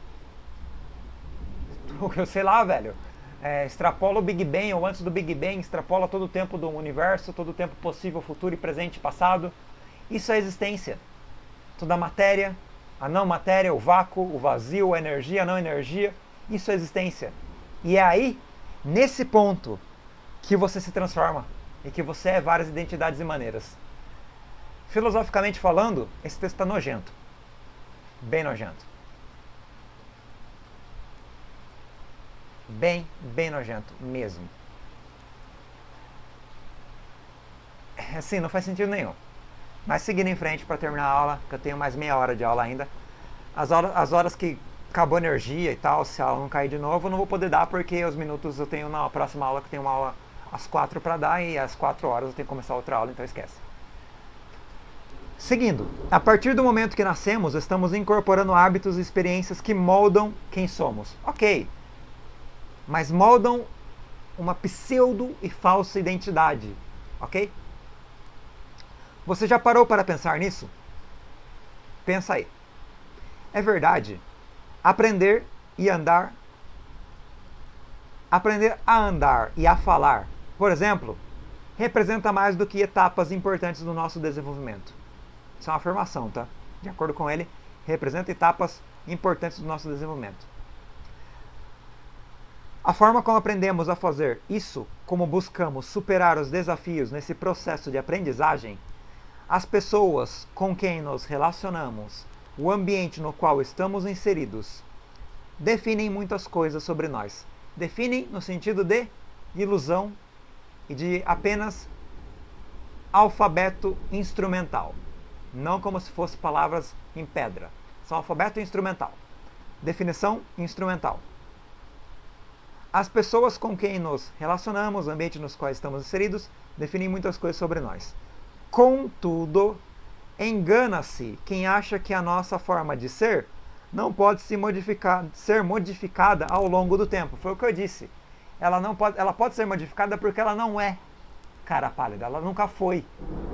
Eu sei lá, velho. Extrapola o Big Bang, ou antes do Big Bang, extrapola todo o tempo do universo, todo o tempo possível, futuro e presente e passado. Isso é existência. Toda a matéria, a não matéria, o vácuo, o vazio, a energia, a não energia. Isso é existência. E é aí, nesse ponto, que você se transforma e que você é várias identidades e maneiras. Filosoficamente falando, esse texto está nojento. Bem nojento. Bem nojento mesmo. Assim, não faz sentido nenhum. Mas seguindo em frente para terminar a aula, que eu tenho mais meia hora de aula ainda. As horas que acabou a energia e tal, se a aula não cair de novo, eu não vou poder dar porque os minutos eu tenho na próxima aula, que eu tenho uma aula às 4 para dar e às 4 horas eu tenho que começar outra aula, então esquece. Seguindo, a partir do momento que nascemos, estamos incorporando hábitos e experiências que moldam quem somos. Ok, mas moldam uma pseudo e falsa identidade, ok? Você já parou para pensar nisso? Pensa aí. É verdade, aprender a andar e a falar, por exemplo, representa mais do que etapas importantes do nosso desenvolvimento. Isso é uma afirmação, tá? De acordo com ele, representa etapas importantes do nosso desenvolvimento. A forma como aprendemos a fazer isso, como buscamos superar os desafios nesse processo de aprendizagem, as pessoas com quem nos relacionamos, o ambiente no qual estamos inseridos, definem muitas coisas sobre nós. Definem no sentido de ilusão e de apenas alfabeto instrumental. Não como se fossem palavras em pedra. São alfabeto instrumental. Definição instrumental. As pessoas com quem nos relacionamos, o ambiente nos quais estamos inseridos, definem muitas coisas sobre nós. Contudo, engana-se quem acha que a nossa forma de ser não pode ser modificada ao longo do tempo. Foi o que eu disse. Ela pode ser modificada porque ela não é cara pálida, ela nunca foi.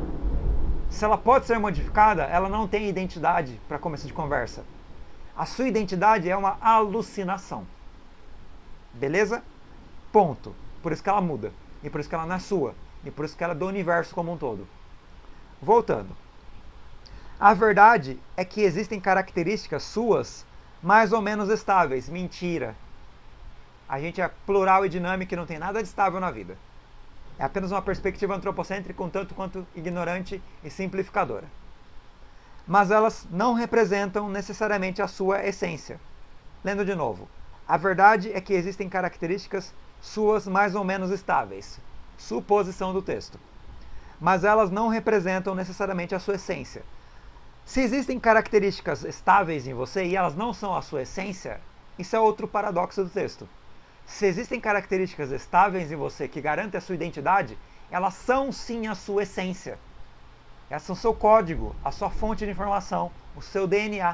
Se ela pode ser modificada, ela não tem identidade para começo de conversa. A sua identidade é uma alucinação. Beleza? Ponto. Por isso que ela muda. E por isso que ela não é sua. E por isso que ela é do universo como um todo. Voltando. A verdade é que existem características suas mais ou menos estáveis. Mentira. A gente é plural e dinâmico e não tem nada de estável na vida. É apenas uma perspectiva antropocêntrica um tanto quanto ignorante e simplificadora. Mas elas não representam necessariamente a sua essência. Lendo de novo. A verdade é que existem características suas mais ou menos estáveis. Suposição do texto. Mas elas não representam necessariamente a sua essência. Se existem características estáveis em você e elas não são a sua essência, isso é outro paradoxo do texto. Se existem características estáveis em você que garantem a sua identidade, elas são sim a sua essência. Elas são o seu código, a sua fonte de informação, o seu DNA,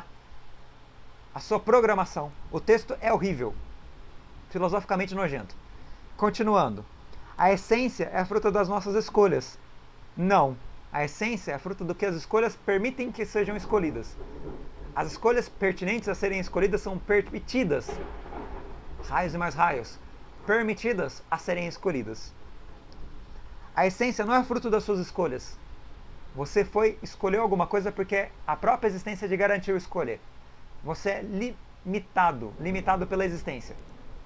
a sua programação. O texto é horrível, filosoficamente nojento. Continuando. A essência é a fruta das nossas escolhas. Não. A essência é a fruta do que as escolhas permitem que sejam escolhidas. As escolhas pertinentes a serem escolhidas são permitidas. Raios e mais raios. Permitidas a serem escolhidas. A essência não é fruto das suas escolhas. Você escolheu alguma coisa porque a própria existência te garantiu escolher. Você é limitado pela existência.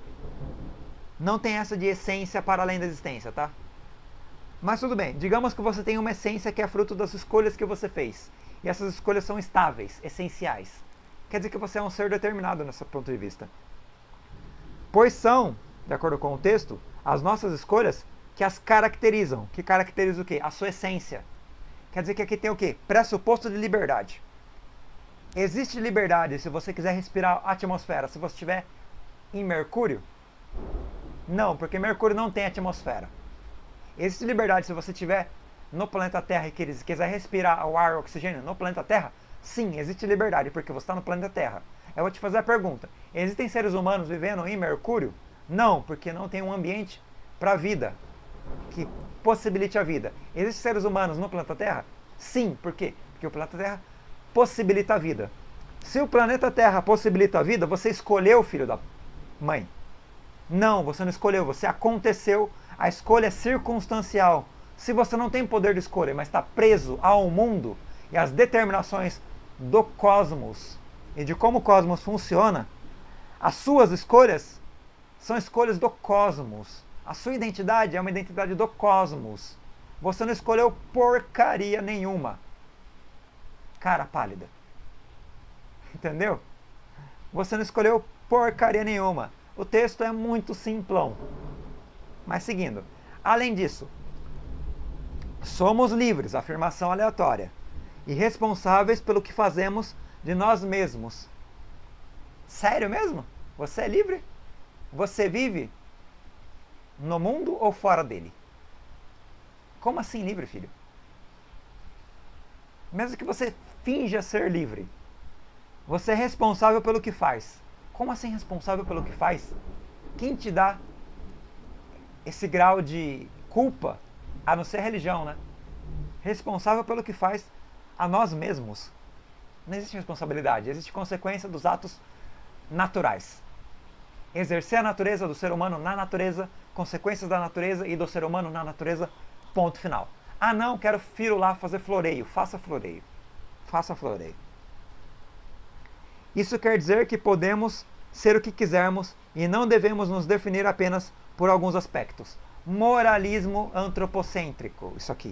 Não tem essa de essência para além da existência, tá? Mas tudo bem, digamos que você tem uma essência que é fruto das escolhas que você fez. E essas escolhas são estáveis, essenciais. Quer dizer que você é um ser determinado nesse ponto de vista. Pois são, de acordo com o texto, as nossas escolhas que as caracterizam. Que caracteriza o quê? A sua essência. Quer dizer que aqui tem o quê? Pressuposto de liberdade. Existe liberdade se você quiser respirar a atmosfera, se você estiver em Mercúrio? Não, porque Mercúrio não tem atmosfera. Existe liberdade se você estiver no planeta Terra e quiser respirar o ar, o oxigênio no planeta Terra? Sim, existe liberdade, porque você está no planeta Terra. Eu vou te fazer a pergunta. Existem seres humanos vivendo em Mercúrio? Não, porque não tem um ambiente para a vida, que possibilite a vida. Existem seres humanos no planeta Terra? Sim, por quê? Porque o planeta Terra possibilita a vida. Se o planeta Terra possibilita a vida, você escolheu, filho da mãe. Não, você não escolheu, você aconteceu. A escolha é circunstancial. Se você não tem poder de escolha, mas está preso ao mundo e às determinações do cosmos e de como o cosmos funciona, as suas escolhas São escolhas do cosmos. A sua identidade é uma identidade do cosmos. Você não escolheu porcaria nenhuma. Cara pálida. Entendeu? Você não escolheu porcaria nenhuma. O texto é muito simplão. Mas seguindo. Além disso, somos livres, afirmação aleatória, e responsáveis pelo que fazemos de nós mesmos. Sério mesmo? Você é livre? Você vive no mundo ou fora dele? Como assim livre, filho? Mesmo que você finja ser livre, você é responsável pelo que faz. Como assim responsável pelo que faz? Quem te dá esse grau de culpa, a não ser a religião, né? Responsável pelo que faz a nós mesmos. Não existe responsabilidade, existe consequência dos atos naturais. Exercer a natureza do ser humano na natureza, consequências da natureza e do ser humano na natureza, ponto final. Ah não, quero filho lá fazer floreio. Faça floreio. Faça floreio. Isso quer dizer que podemos ser o que quisermos e não devemos nos definir apenas por alguns aspectos. Moralismo antropocêntrico, isso aqui.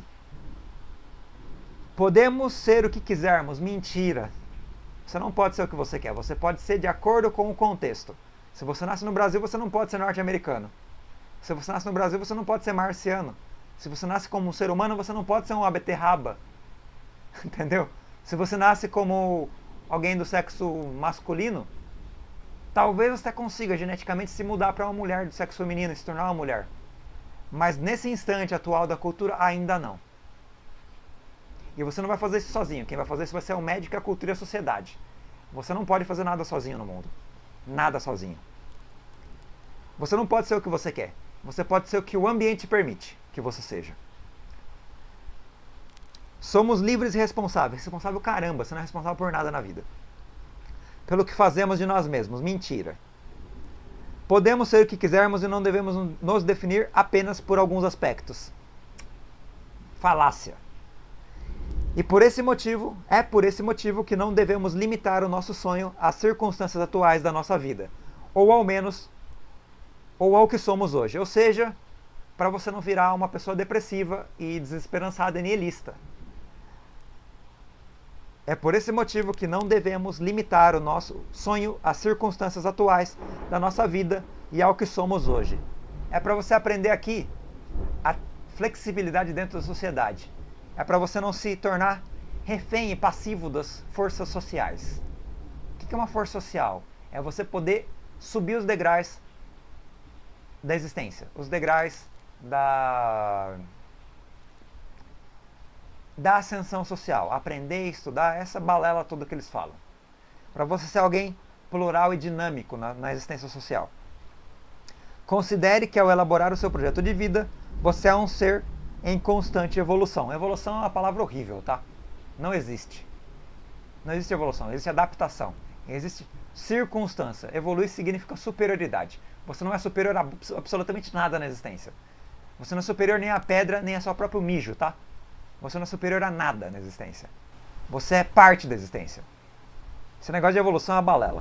Podemos ser o que quisermos. Mentira. Você não pode ser o que você quer. Você pode ser de acordo com o contexto. Se você nasce no Brasil, você não pode ser norte-americano. Se você nasce no Brasil, você não pode ser marciano. Se você nasce como um ser humano, você não pode ser um abeterraba. Entendeu? Se você nasce como alguém do sexo masculino, talvez você consiga geneticamente se mudar para uma mulher do sexo feminino e se tornar uma mulher. Mas nesse instante atual da cultura, ainda não. E você não vai fazer isso sozinho. Quem vai fazer isso vai ser o médico, a cultura e a sociedade. Você não pode fazer nada sozinho no mundo. Nada sozinho. Você não pode ser o que você quer. Você pode ser o que o ambiente permite que você seja. Somos livres e responsáveis. Responsável caramba, você não é responsável por nada na vida. Pelo que fazemos de nós mesmos. Mentira. Podemos ser o que quisermos e não devemos nos definir apenas por alguns aspectos. Falácia. E por esse motivo, é por esse motivo que não devemos limitar o nosso sonho às circunstâncias atuais da nossa vida. Ou ao menos, ou ao que somos hoje. Ou seja, para você não virar uma pessoa depressiva e desesperançada e nihilista. É por esse motivo que não devemos limitar o nosso sonho às circunstâncias atuais da nossa vida e ao que somos hoje. É para você aprender aqui a flexibilidade dentro da sociedade. É para você não se tornar refém e passivo das forças sociais. O que é uma força social? É você poder subir os degraus da existência. Os degraus da ascensão social. Aprender, estudar, essa balela toda que eles falam. Para você ser alguém plural e dinâmico na existência social. Considere que ao elaborar o seu projeto de vida, você é um ser em constante evolução. Evolução é uma palavra horrível, tá? Não existe. Não existe evolução, existe adaptação. Existe circunstância. Evoluir significa superioridade. Você não é superior a absolutamente nada na existência. Você não é superior nem à pedra, nem ao seu próprio mijo, tá? Você não é superior a nada na existência. Você é parte da existência. Esse negócio de evolução é uma balela.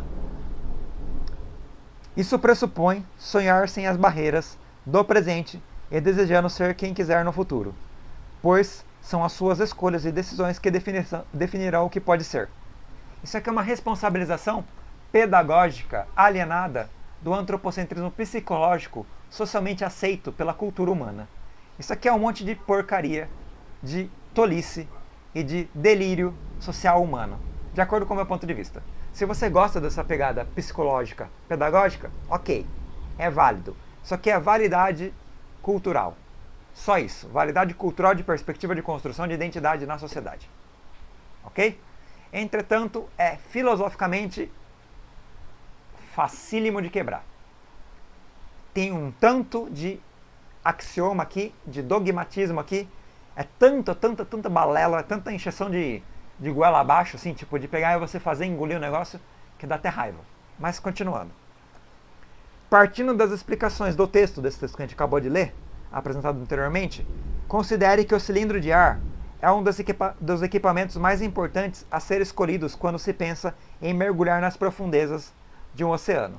Isso pressupõe sonhar sem as barreiras do presente e desejando ser quem quiser no futuro, pois são as suas escolhas e decisões que definirão o que pode ser. Isso aqui é uma responsabilização pedagógica alienada do antropocentrismo psicológico socialmente aceito pela cultura humana. Isso aqui é um monte de porcaria, de tolice e de delírio social humano, de acordo com o meu ponto de vista. Se você gosta dessa pegada psicológica, pedagógica, ok, é válido. Isso aqui é validade cultural. Só isso. Validade cultural de perspectiva de construção de identidade na sociedade. Ok? Entretanto, é filosoficamente facílimo de quebrar. Tem um tanto de axioma aqui, de dogmatismo aqui. É tanta balela, tanta encheção de goela abaixo, assim, tipo, de pegar e você fazer engolir o negócio, que dá até raiva. Mas continuando. Partindo das explicações do texto, desse texto que a gente acabou de ler, apresentado anteriormente, considere que o cilindro de ar é um dos equipamentos mais importantes a ser escolhidos quando se pensa em mergulhar nas profundezas de um oceano.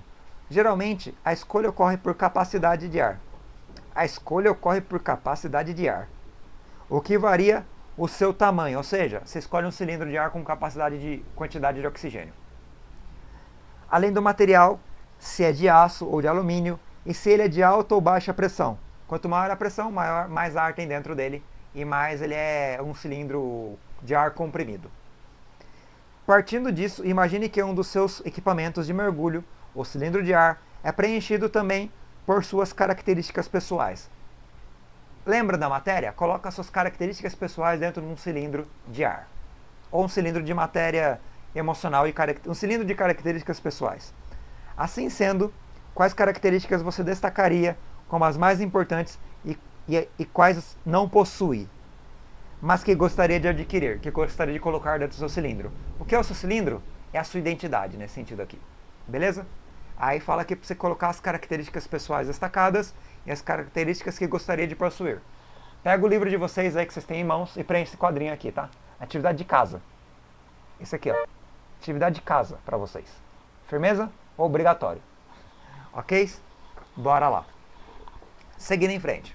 Geralmente, a escolha ocorre por capacidade de ar. A escolha ocorre por capacidade de ar, o que varia o seu tamanho, ou seja, você escolhe um cilindro de ar com capacidade de quantidade de oxigênio. Além do material, se é de aço ou de alumínio, e se ele é de alta ou baixa pressão. Quanto maior a pressão, mais ar tem dentro dele e mais ele é um cilindro de ar comprimido. Partindo disso, imagine que um dos seus equipamentos de mergulho, o cilindro de ar, é preenchido também por suas características pessoais. Lembra da matéria? Coloca suas características pessoais dentro de um cilindro de ar. Ou um cilindro de matéria emocional e um cilindro de características pessoais. Assim sendo, quais características você destacaria como as mais importantes e quais não possui, mas que gostaria de adquirir, que gostaria de colocar dentro do seu cilindro? O que é o seu cilindro? É a sua identidade, nesse sentido aqui. Beleza? Aí fala aqui para você colocar as características pessoais destacadas e as características que gostaria de possuir. Pega o livro de vocês aí que vocês têm em mãos e preenche esse quadrinho aqui, tá? Atividade de casa. Esse aqui, ó. Atividade de casa para vocês. Firmeza? Obrigatório. Ok? Bora lá. Seguindo em frente.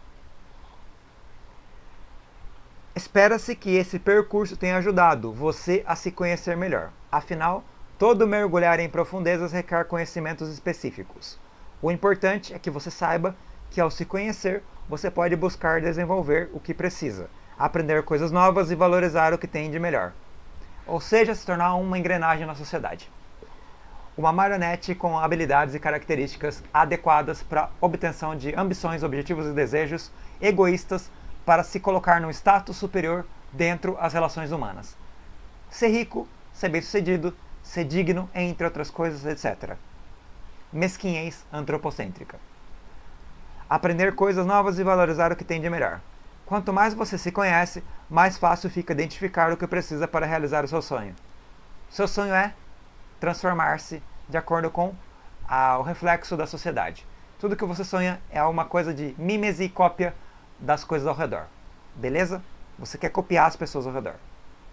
Espera-se que esse percurso tenha ajudado você a se conhecer melhor. Afinal, todo mergulhar em profundezas requer conhecimentos específicos. O importante é que você saiba que ao se conhecer, você pode buscar desenvolver o que precisa, aprender coisas novas e valorizar o que tem de melhor. Ou seja, se tornar uma engrenagem na sociedade. Uma marionete com habilidades e características adequadas para obtenção de ambições, objetivos e desejos egoístas para se colocar num status superior dentro das relações humanas. Ser rico, ser bem-sucedido, ser digno, entre outras coisas, etc. Mesquinhez antropocêntrica. Aprender coisas novas e valorizar o que tem de melhor. Quanto mais você se conhece, mais fácil fica identificar o que precisa para realizar o seu sonho. Seu sonho é transformar-se de acordo com o reflexo da sociedade. Tudo que você sonha é uma coisa de mimese e cópia das coisas ao redor. Beleza? Você quer copiar as pessoas ao redor.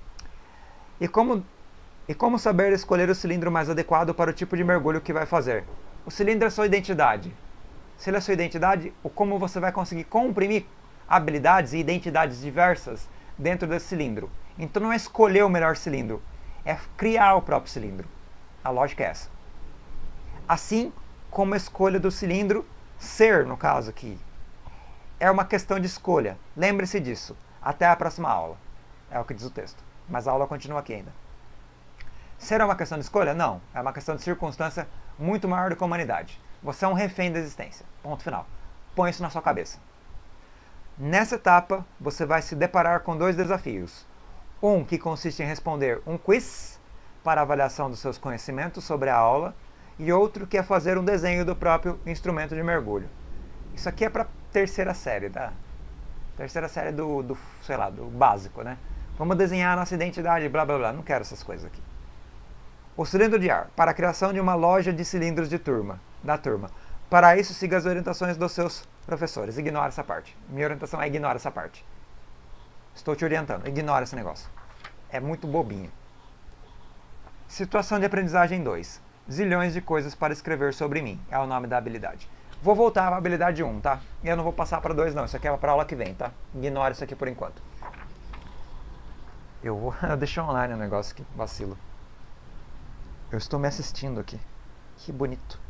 E como saber escolher o cilindro mais adequado para o tipo de mergulho que vai fazer? O cilindro é sua identidade. Se ele é sua identidade, como você vai conseguir comprimir habilidades e identidades diversas dentro desse cilindro. Então não é escolher o melhor cilindro, é criar o próprio cilindro. A lógica é essa. Assim como a escolha do cilindro ser, no caso aqui, é uma questão de escolha. Lembre-se disso. Até a próxima aula. É o que diz o texto. Mas a aula continua aqui ainda. Ser é uma questão de escolha? Não. É uma questão de circunstância muito maior do que a humanidade. Você é um refém da existência. Ponto final. Põe isso na sua cabeça. Nessa etapa, você vai se deparar com dois desafios. Um que consiste em responder um quiz para avaliação dos seus conhecimentos sobre a aula e outro que é fazer um desenho do próprio instrumento de mergulho. Isso aqui é para terceira série, tá? Terceira série sei lá, do básico, né? Vamos desenhar a nossa identidade, blá blá blá. Não quero essas coisas aqui. O cilindro de ar, para a criação de uma loja de cilindros da turma. Para isso, siga as orientações dos seus professores. Ignora essa parte. Minha orientação é ignora essa parte. Estou te orientando. Ignora esse negócio. É muito bobinho. Situação de aprendizagem 2. Zilhões de coisas para escrever sobre mim. É o nome da habilidade. Vou voltar para a habilidade 1, tá? E eu não vou passar para 2 não. Isso aqui é para a aula que vem, tá? Ignora isso aqui por enquanto. Eu vou deixar online o negócio aqui. Vacilo. Eu estou me assistindo aqui. Que bonito.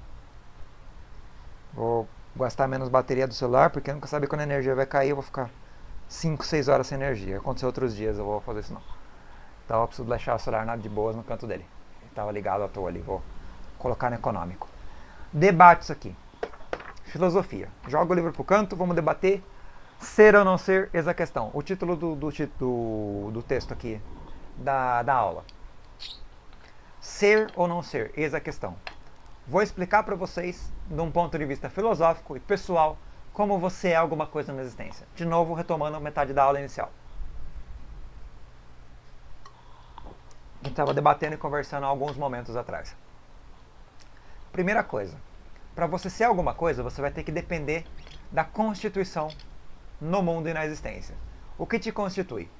Vou gastar menos bateria do celular, porque nunca sabe quando a energia vai cair. Eu vou ficar 5, 6 horas sem energia. Aconteceu outros dias, eu vou fazer isso não. Então eu preciso deixar o celular nada de boas no canto dele. Ele estava ligado à toa ali. Vou colocar no econômico. Debates aqui. Filosofia. Joga o livro pro canto, vamos debater. Ser ou não ser, eis a questão. O título do texto aqui da aula. Ser ou não ser, eis a questão. Vou explicar para vocês, de um ponto de vista filosófico e pessoal, como você é alguma coisa na existência. De novo, retomando metade da aula inicial. A gente estava debatendo e conversando há alguns momentos atrás. Primeira coisa, para você ser alguma coisa, você vai ter que depender da constituição no mundo e na existência. O que te constitui?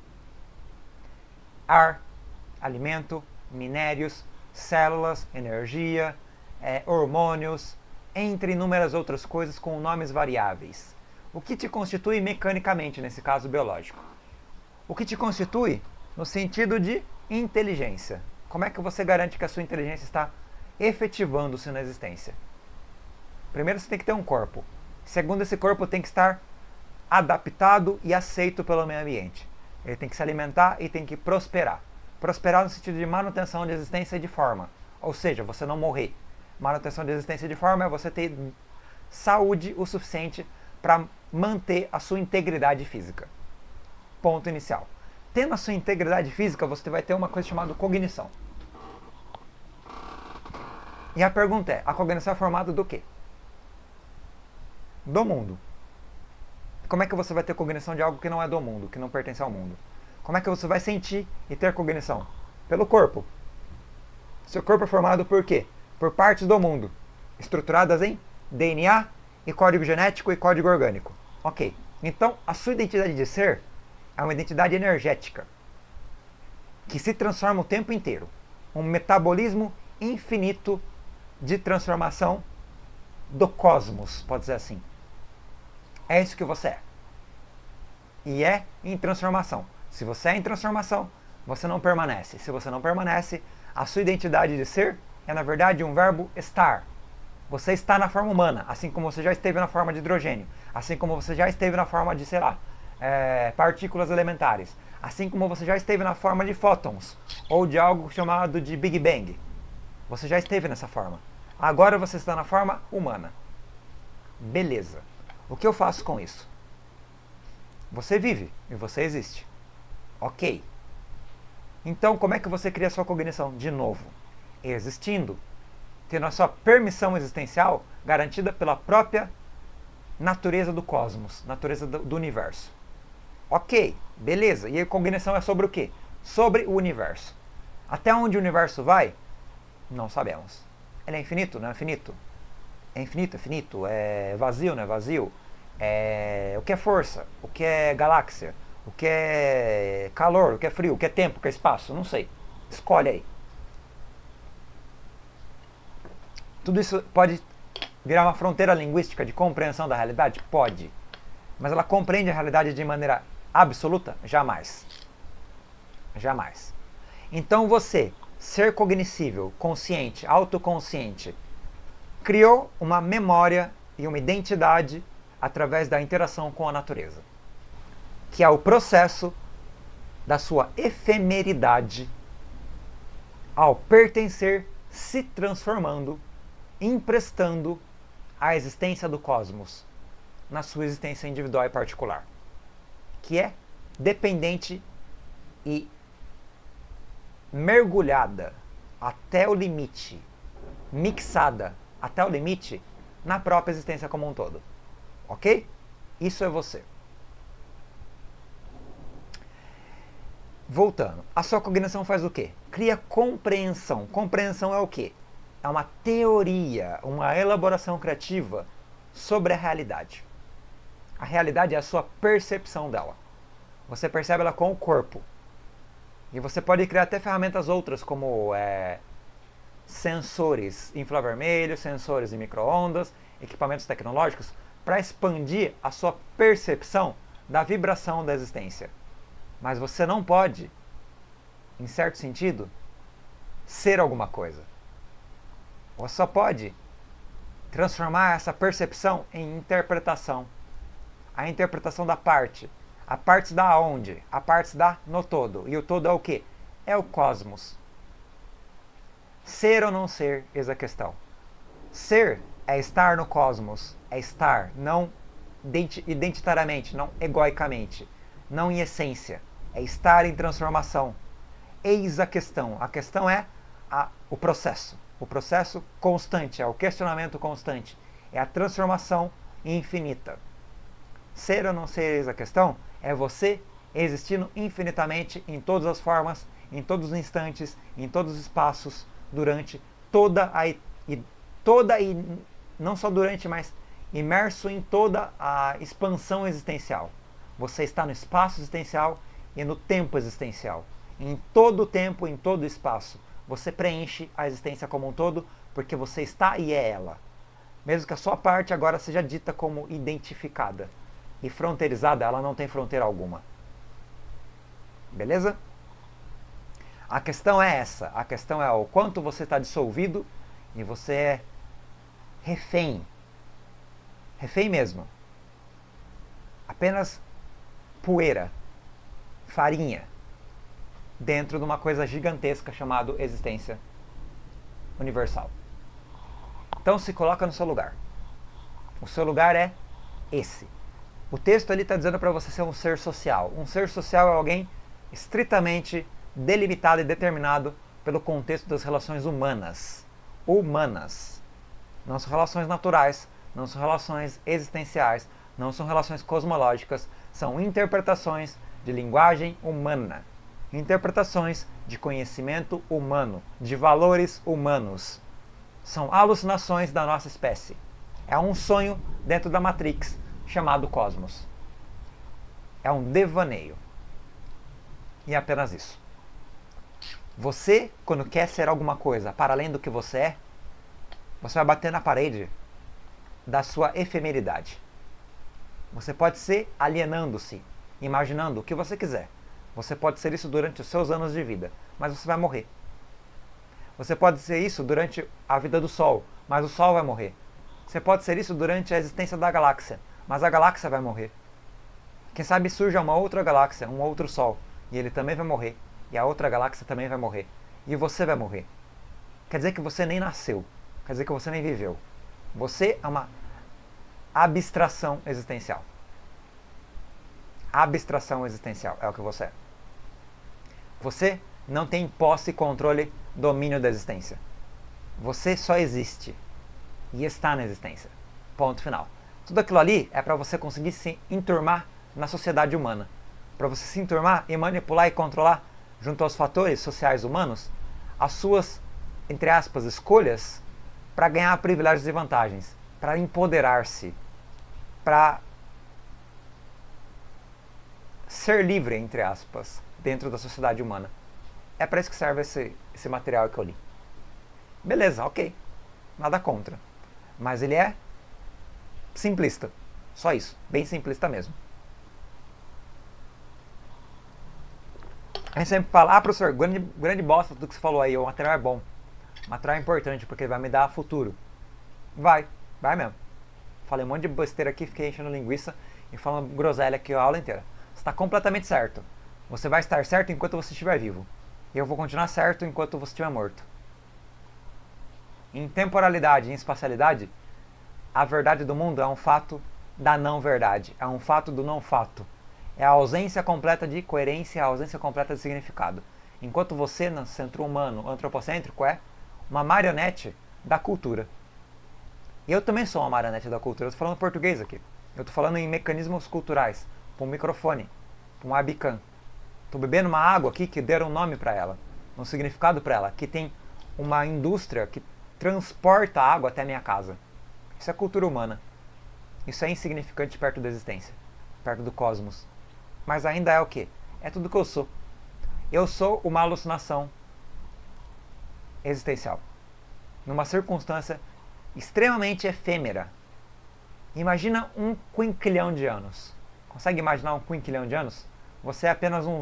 Ar, alimento, minérios, células, energia, hormônios, entre inúmeras outras coisas com nomes variáveis. O que te constitui mecanicamente, nesse caso biológico? O que te constitui no sentido de inteligência. Como é que você garante que a sua inteligência está efetivando-se na existência? Primeiro, você tem que ter um corpo. Segundo, esse corpo tem que estar adaptado e aceito pelo meio ambiente. Ele tem que se alimentar e tem que prosperar. Prosperar no sentido de manutenção de existência e de forma. Ou seja, você não morrer. Manutenção de existência e de forma é você ter saúde o suficiente para manter a sua integridade física. Ponto inicial. Tendo a sua integridade física, você vai ter uma coisa chamada cognição. E a pergunta é, a cognição é formada do quê? Do mundo. Como é que você vai ter cognição de algo que não é do mundo, que não pertence ao mundo? Como é que você vai sentir e ter cognição? Pelo corpo. Seu corpo é formado por quê? Por partes do mundo, estruturadas em DNA e código genético e código orgânico. Ok. Então, a sua identidade de ser é uma identidade energética, que se transforma o tempo inteiro. Um metabolismo infinito de transformação do cosmos, pode dizer assim. É isso que você é. E é em transformação. Se você é em transformação, você não permanece. Se você não permanece, a sua identidade de ser é, na verdade, um verbo estar. Você está na forma humana, assim como você já esteve na forma de hidrogênio, assim como você já esteve na forma de, sei lá, partículas elementares, assim como você já esteve na forma de fótons, ou de algo chamado de Big Bang. Você já esteve nessa forma. Agora você está na forma humana. Beleza. O que eu faço com isso? Você vive e você existe. Ok. Então, como é que você cria a sua cognição? De novo, existindo, tendo a sua permissão existencial garantida pela própria natureza do cosmos, natureza do universo. Ok, beleza. E a cognição é sobre o quê? Sobre o universo. Até onde o universo vai? Não sabemos. Ele é infinito? Não é infinito? É infinito? É finito? É vazio? Não é vazio? O que é força? O que é galáxia? O que é calor? O que é frio? O que é tempo? O que é espaço? Não sei. Escolhe aí. Tudo isso pode virar uma fronteira linguística de compreensão da realidade? Pode. Mas ela compreende a realidade de maneira absoluta? Jamais. Jamais. Então você, ser cognoscível, consciente, autoconsciente, criou uma memória e uma identidade através da interação com a natureza, que é o processo da sua efemeridade ao pertencer, se transformando, emprestando a existência do cosmos na sua existência individual e particular, que é dependente e mergulhada até o limite, mixada até o limite na própria existência como um todo. Ok? Isso é você. Voltando, a sua cognição faz o quê? Cria compreensão. Compreensão é o quê? É uma teoria, uma elaboração criativa sobre a realidade. A realidade é a sua percepção dela. Você percebe ela com o corpo. E você pode criar até ferramentas outras, como sensores infravermelho, sensores em micro-ondas, equipamentos tecnológicos, para expandir a sua percepção da vibração da existência. Mas você não pode, em certo sentido, ser alguma coisa. Você só pode transformar essa percepção em interpretação. A interpretação da parte. A parte da onde? A parte da no todo. E o todo é o quê? É o cosmos. Ser ou não ser, eis a questão. Ser é estar no cosmos. É estar, não identitariamente, não egoicamente, não em essência. É estar em transformação. Eis a questão. A questão é o processo. O processo constante, é o questionamento constante. É a transformação infinita. Ser ou não ser, eis a questão, é você existindo infinitamente em todas as formas, em todos os instantes, em todos os espaços, durante não só durante, mas imerso em toda a expansão existencial. Você está no espaço existencial e no tempo existencial. Em todo o tempo, em todo o espaço. Você preenche a existência como um todo, porque você está e é ela. mesmo que a sua parte agora seja dita como identificada. E fronteirizada, ela não tem fronteira alguma. Beleza? A questão é essa. A questão é o quanto você está dissolvido e você é refém. Refém mesmo. Apenas poeira, farinha, dentro de uma coisa gigantesca chamada existência universal. Então se coloca no seu lugar. O seu lugar é esse. O texto ali está dizendo para você ser um ser social. Um ser social é alguém estritamente delimitado e determinado pelo contexto das relações humanas. Humanas. Não são relações naturais, não são relações existenciais, não são relações cosmológicas, são interpretações de linguagem humana. Interpretações de conhecimento humano, de valores humanos. São alucinações da nossa espécie. É um sonho dentro da Matrix, chamado cosmos. É um devaneio. E é apenas isso. Você, quando quer ser alguma coisa para além do que você é, você vai bater na parede da sua efemeridade. Você pode ser alienando-se, imaginando o que você quiser. Você pode ser isso durante os seus anos de vida, mas você vai morrer. Você pode ser isso durante a vida do Sol, mas o Sol vai morrer. Você pode ser isso durante a existência da galáxia, mas a galáxia vai morrer. Quem sabe surja uma outra galáxia, um outro Sol, e ele também vai morrer. E a outra galáxia também vai morrer. E você vai morrer. Quer dizer que você nem nasceu. Quer dizer que você nem viveu. Você é uma abstração existencial. Abstração existencial é o que você é. Você não tem posse, controle, domínio da existência. Você só existe. E está na existência. Ponto final. Tudo aquilo ali é para você conseguir se enturmar na sociedade humana. Para você se enturmar e manipular e controlar, junto aos fatores sociais humanos, as suas, entre aspas, escolhas para ganhar privilégios e vantagens, para empoderar-se, para ser livre, entre aspas, dentro da sociedade humana. É para isso que serve esse material que eu li. Beleza, ok. Nada contra. Mas ele é simplista. Só isso. Bem simplista mesmo. A gente sempre fala, professor, grande bosta tudo que você falou aí, o material é bom. O material é importante porque ele vai me dar futuro. Vai mesmo. Falei um monte de besteira aqui, fiquei enchendo linguiça e falando groselha aqui a aula inteira. Você está completamente certo. Você vai estar certo enquanto você estiver vivo. E eu vou continuar certo enquanto você estiver morto. Em temporalidade e em espacialidade, a verdade do mundo é um fato da não verdade. É um fato do não fato. É a ausência completa de coerência, a ausência completa de significado. Enquanto você, no centro humano antropocêntrico, é uma marionete da cultura. E eu também sou uma marionete da cultura. Eu estou falando português aqui. Eu estou falando em mecanismos culturais. Com um microfone, com um webcam. Estou bebendo uma água aqui que deram um nome para ela. Um significado para ela. Que tem uma indústria que transporta a água até a minha casa. Isso é cultura humana. Isso é insignificante perto da existência. Perto do cosmos. Mas ainda é o quê? É tudo que eu sou. Eu sou uma alucinação existencial. Numa circunstância extremamente efêmera. Imagina um quinquilhão de anos. Consegue imaginar um quinquilhão de anos? Você é apenas um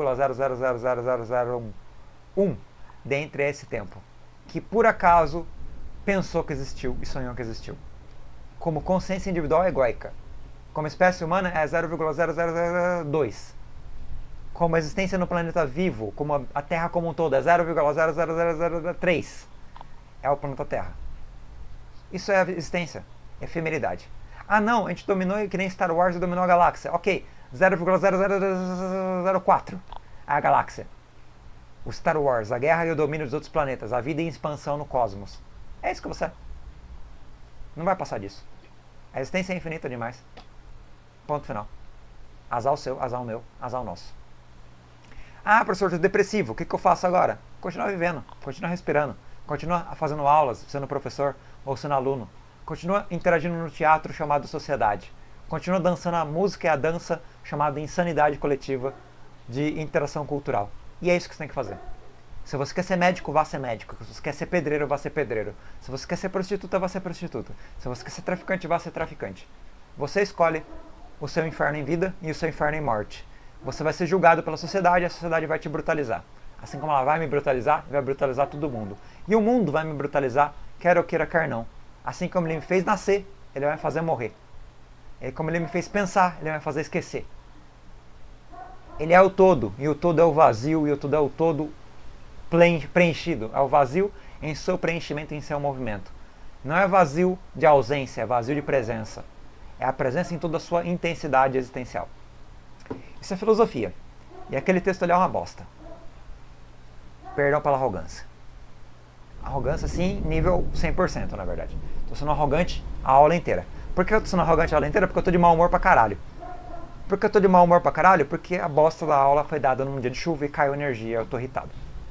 0,0000001 dentre esse tempo. Que por acaso pensou que existiu e sonhou que existiu. Como consciência individual egóica. Como espécie humana é 0,0002. Como existência no planeta vivo, como a Terra como um todo, é 0,00003. É o planeta Terra. Isso é a existência, efemeridade. Ah não, a gente dominou que nem Star Wars dominou a galáxia. Ok, 0,0004 é a galáxia. O Star Wars, a guerra e o domínio dos outros planetas, a vida em expansão no cosmos. É isso que você é. Não vai passar disso. A existência é infinita demais. Ponto final. Azar o seu, azar o meu, azar o nosso. Ah, professor, eu tô depressivo. O que eu faço agora? Continua vivendo, continua respirando, continua fazendo aulas, sendo professor ou sendo aluno. Continua interagindo no teatro chamado sociedade. Continua dançando a música e a dança chamada insanidade coletiva de interação cultural. E é isso que você tem que fazer. Se você quer ser médico, vá ser médico. Se você quer ser pedreiro, vá ser pedreiro. Se você quer ser prostituta, vá ser prostituta. Se você quer ser traficante, vá ser traficante. Você escolhe o seu inferno em vida e o seu inferno em morte. Você vai ser julgado pela sociedade e a sociedade vai te brutalizar. Assim como ela vai me brutalizar, vai brutalizar todo mundo. E o mundo vai me brutalizar, quer eu queira, quer não. Assim como ele me fez nascer, ele vai me fazer morrer. E como ele me fez pensar, ele vai me fazer esquecer. Ele é o todo, e o todo é o vazio, e o todo é o todo preenchido. É o vazio em seu preenchimento, em seu movimento. Não é vazio de ausência, é vazio de presença. É a presença em toda a sua intensidade existencial. Isso é filosofia. E aquele texto ali é uma bosta. Perdão pela arrogância. Arrogância, sim, nível 100%, na verdade. Tô sendo arrogante a aula inteira. Por que eu tô sendo arrogante a aula inteira? Porque eu tô de mau humor pra caralho. Por que eu tô de mau humor pra caralho? Porque a bosta da aula foi dada num dia de chuva e caiu energia, eu tô irritado.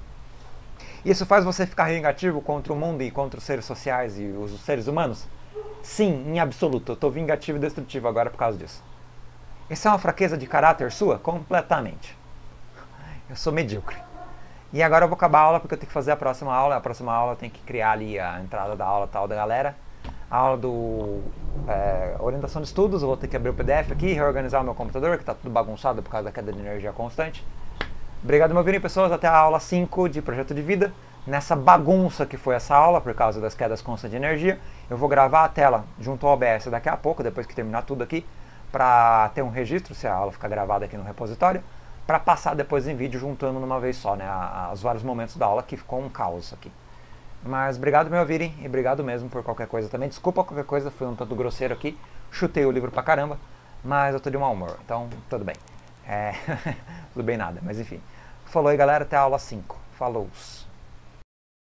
Isso faz você ficar vingativo contra o mundo e contra os seres sociais e os seres humanos? Sim, em absoluto. Eu tô vingativo e destrutivo agora por causa disso. Isso é uma fraqueza de caráter sua? Completamente. Eu sou medíocre. E agora eu vou acabar a aula porque eu tenho que fazer a próxima aula. A próxima aula eu tenho que criar ali a entrada da aula tal da galera. A aula do orientação de estudos, eu vou ter que abrir o PDF aqui, reorganizar o meu computador, que está tudo bagunçado por causa da queda de energia constante. Obrigado por me ouvirem, pessoas. Até a aula 5 de Projeto de Vida. Nessa bagunça que foi essa aula, por causa das quedas constantes de energia, eu vou gravar a tela junto ao OBS daqui a pouco, depois que terminar tudo aqui, para ter um registro, se a aula ficar gravada aqui no repositório, para passar depois em vídeo juntando numa vez só, né, os vários momentos da aula, que ficou um caos aqui. Mas obrigado por me ouvirem e obrigado mesmo por qualquer coisa também. Desculpa qualquer coisa, fui um tanto grosseiro aqui, chutei o livro pra caramba, mas eu tô de mau humor, então tudo bem. Tudo bem nada, mas enfim. Falou aí, galera, até a aula 5. Falou!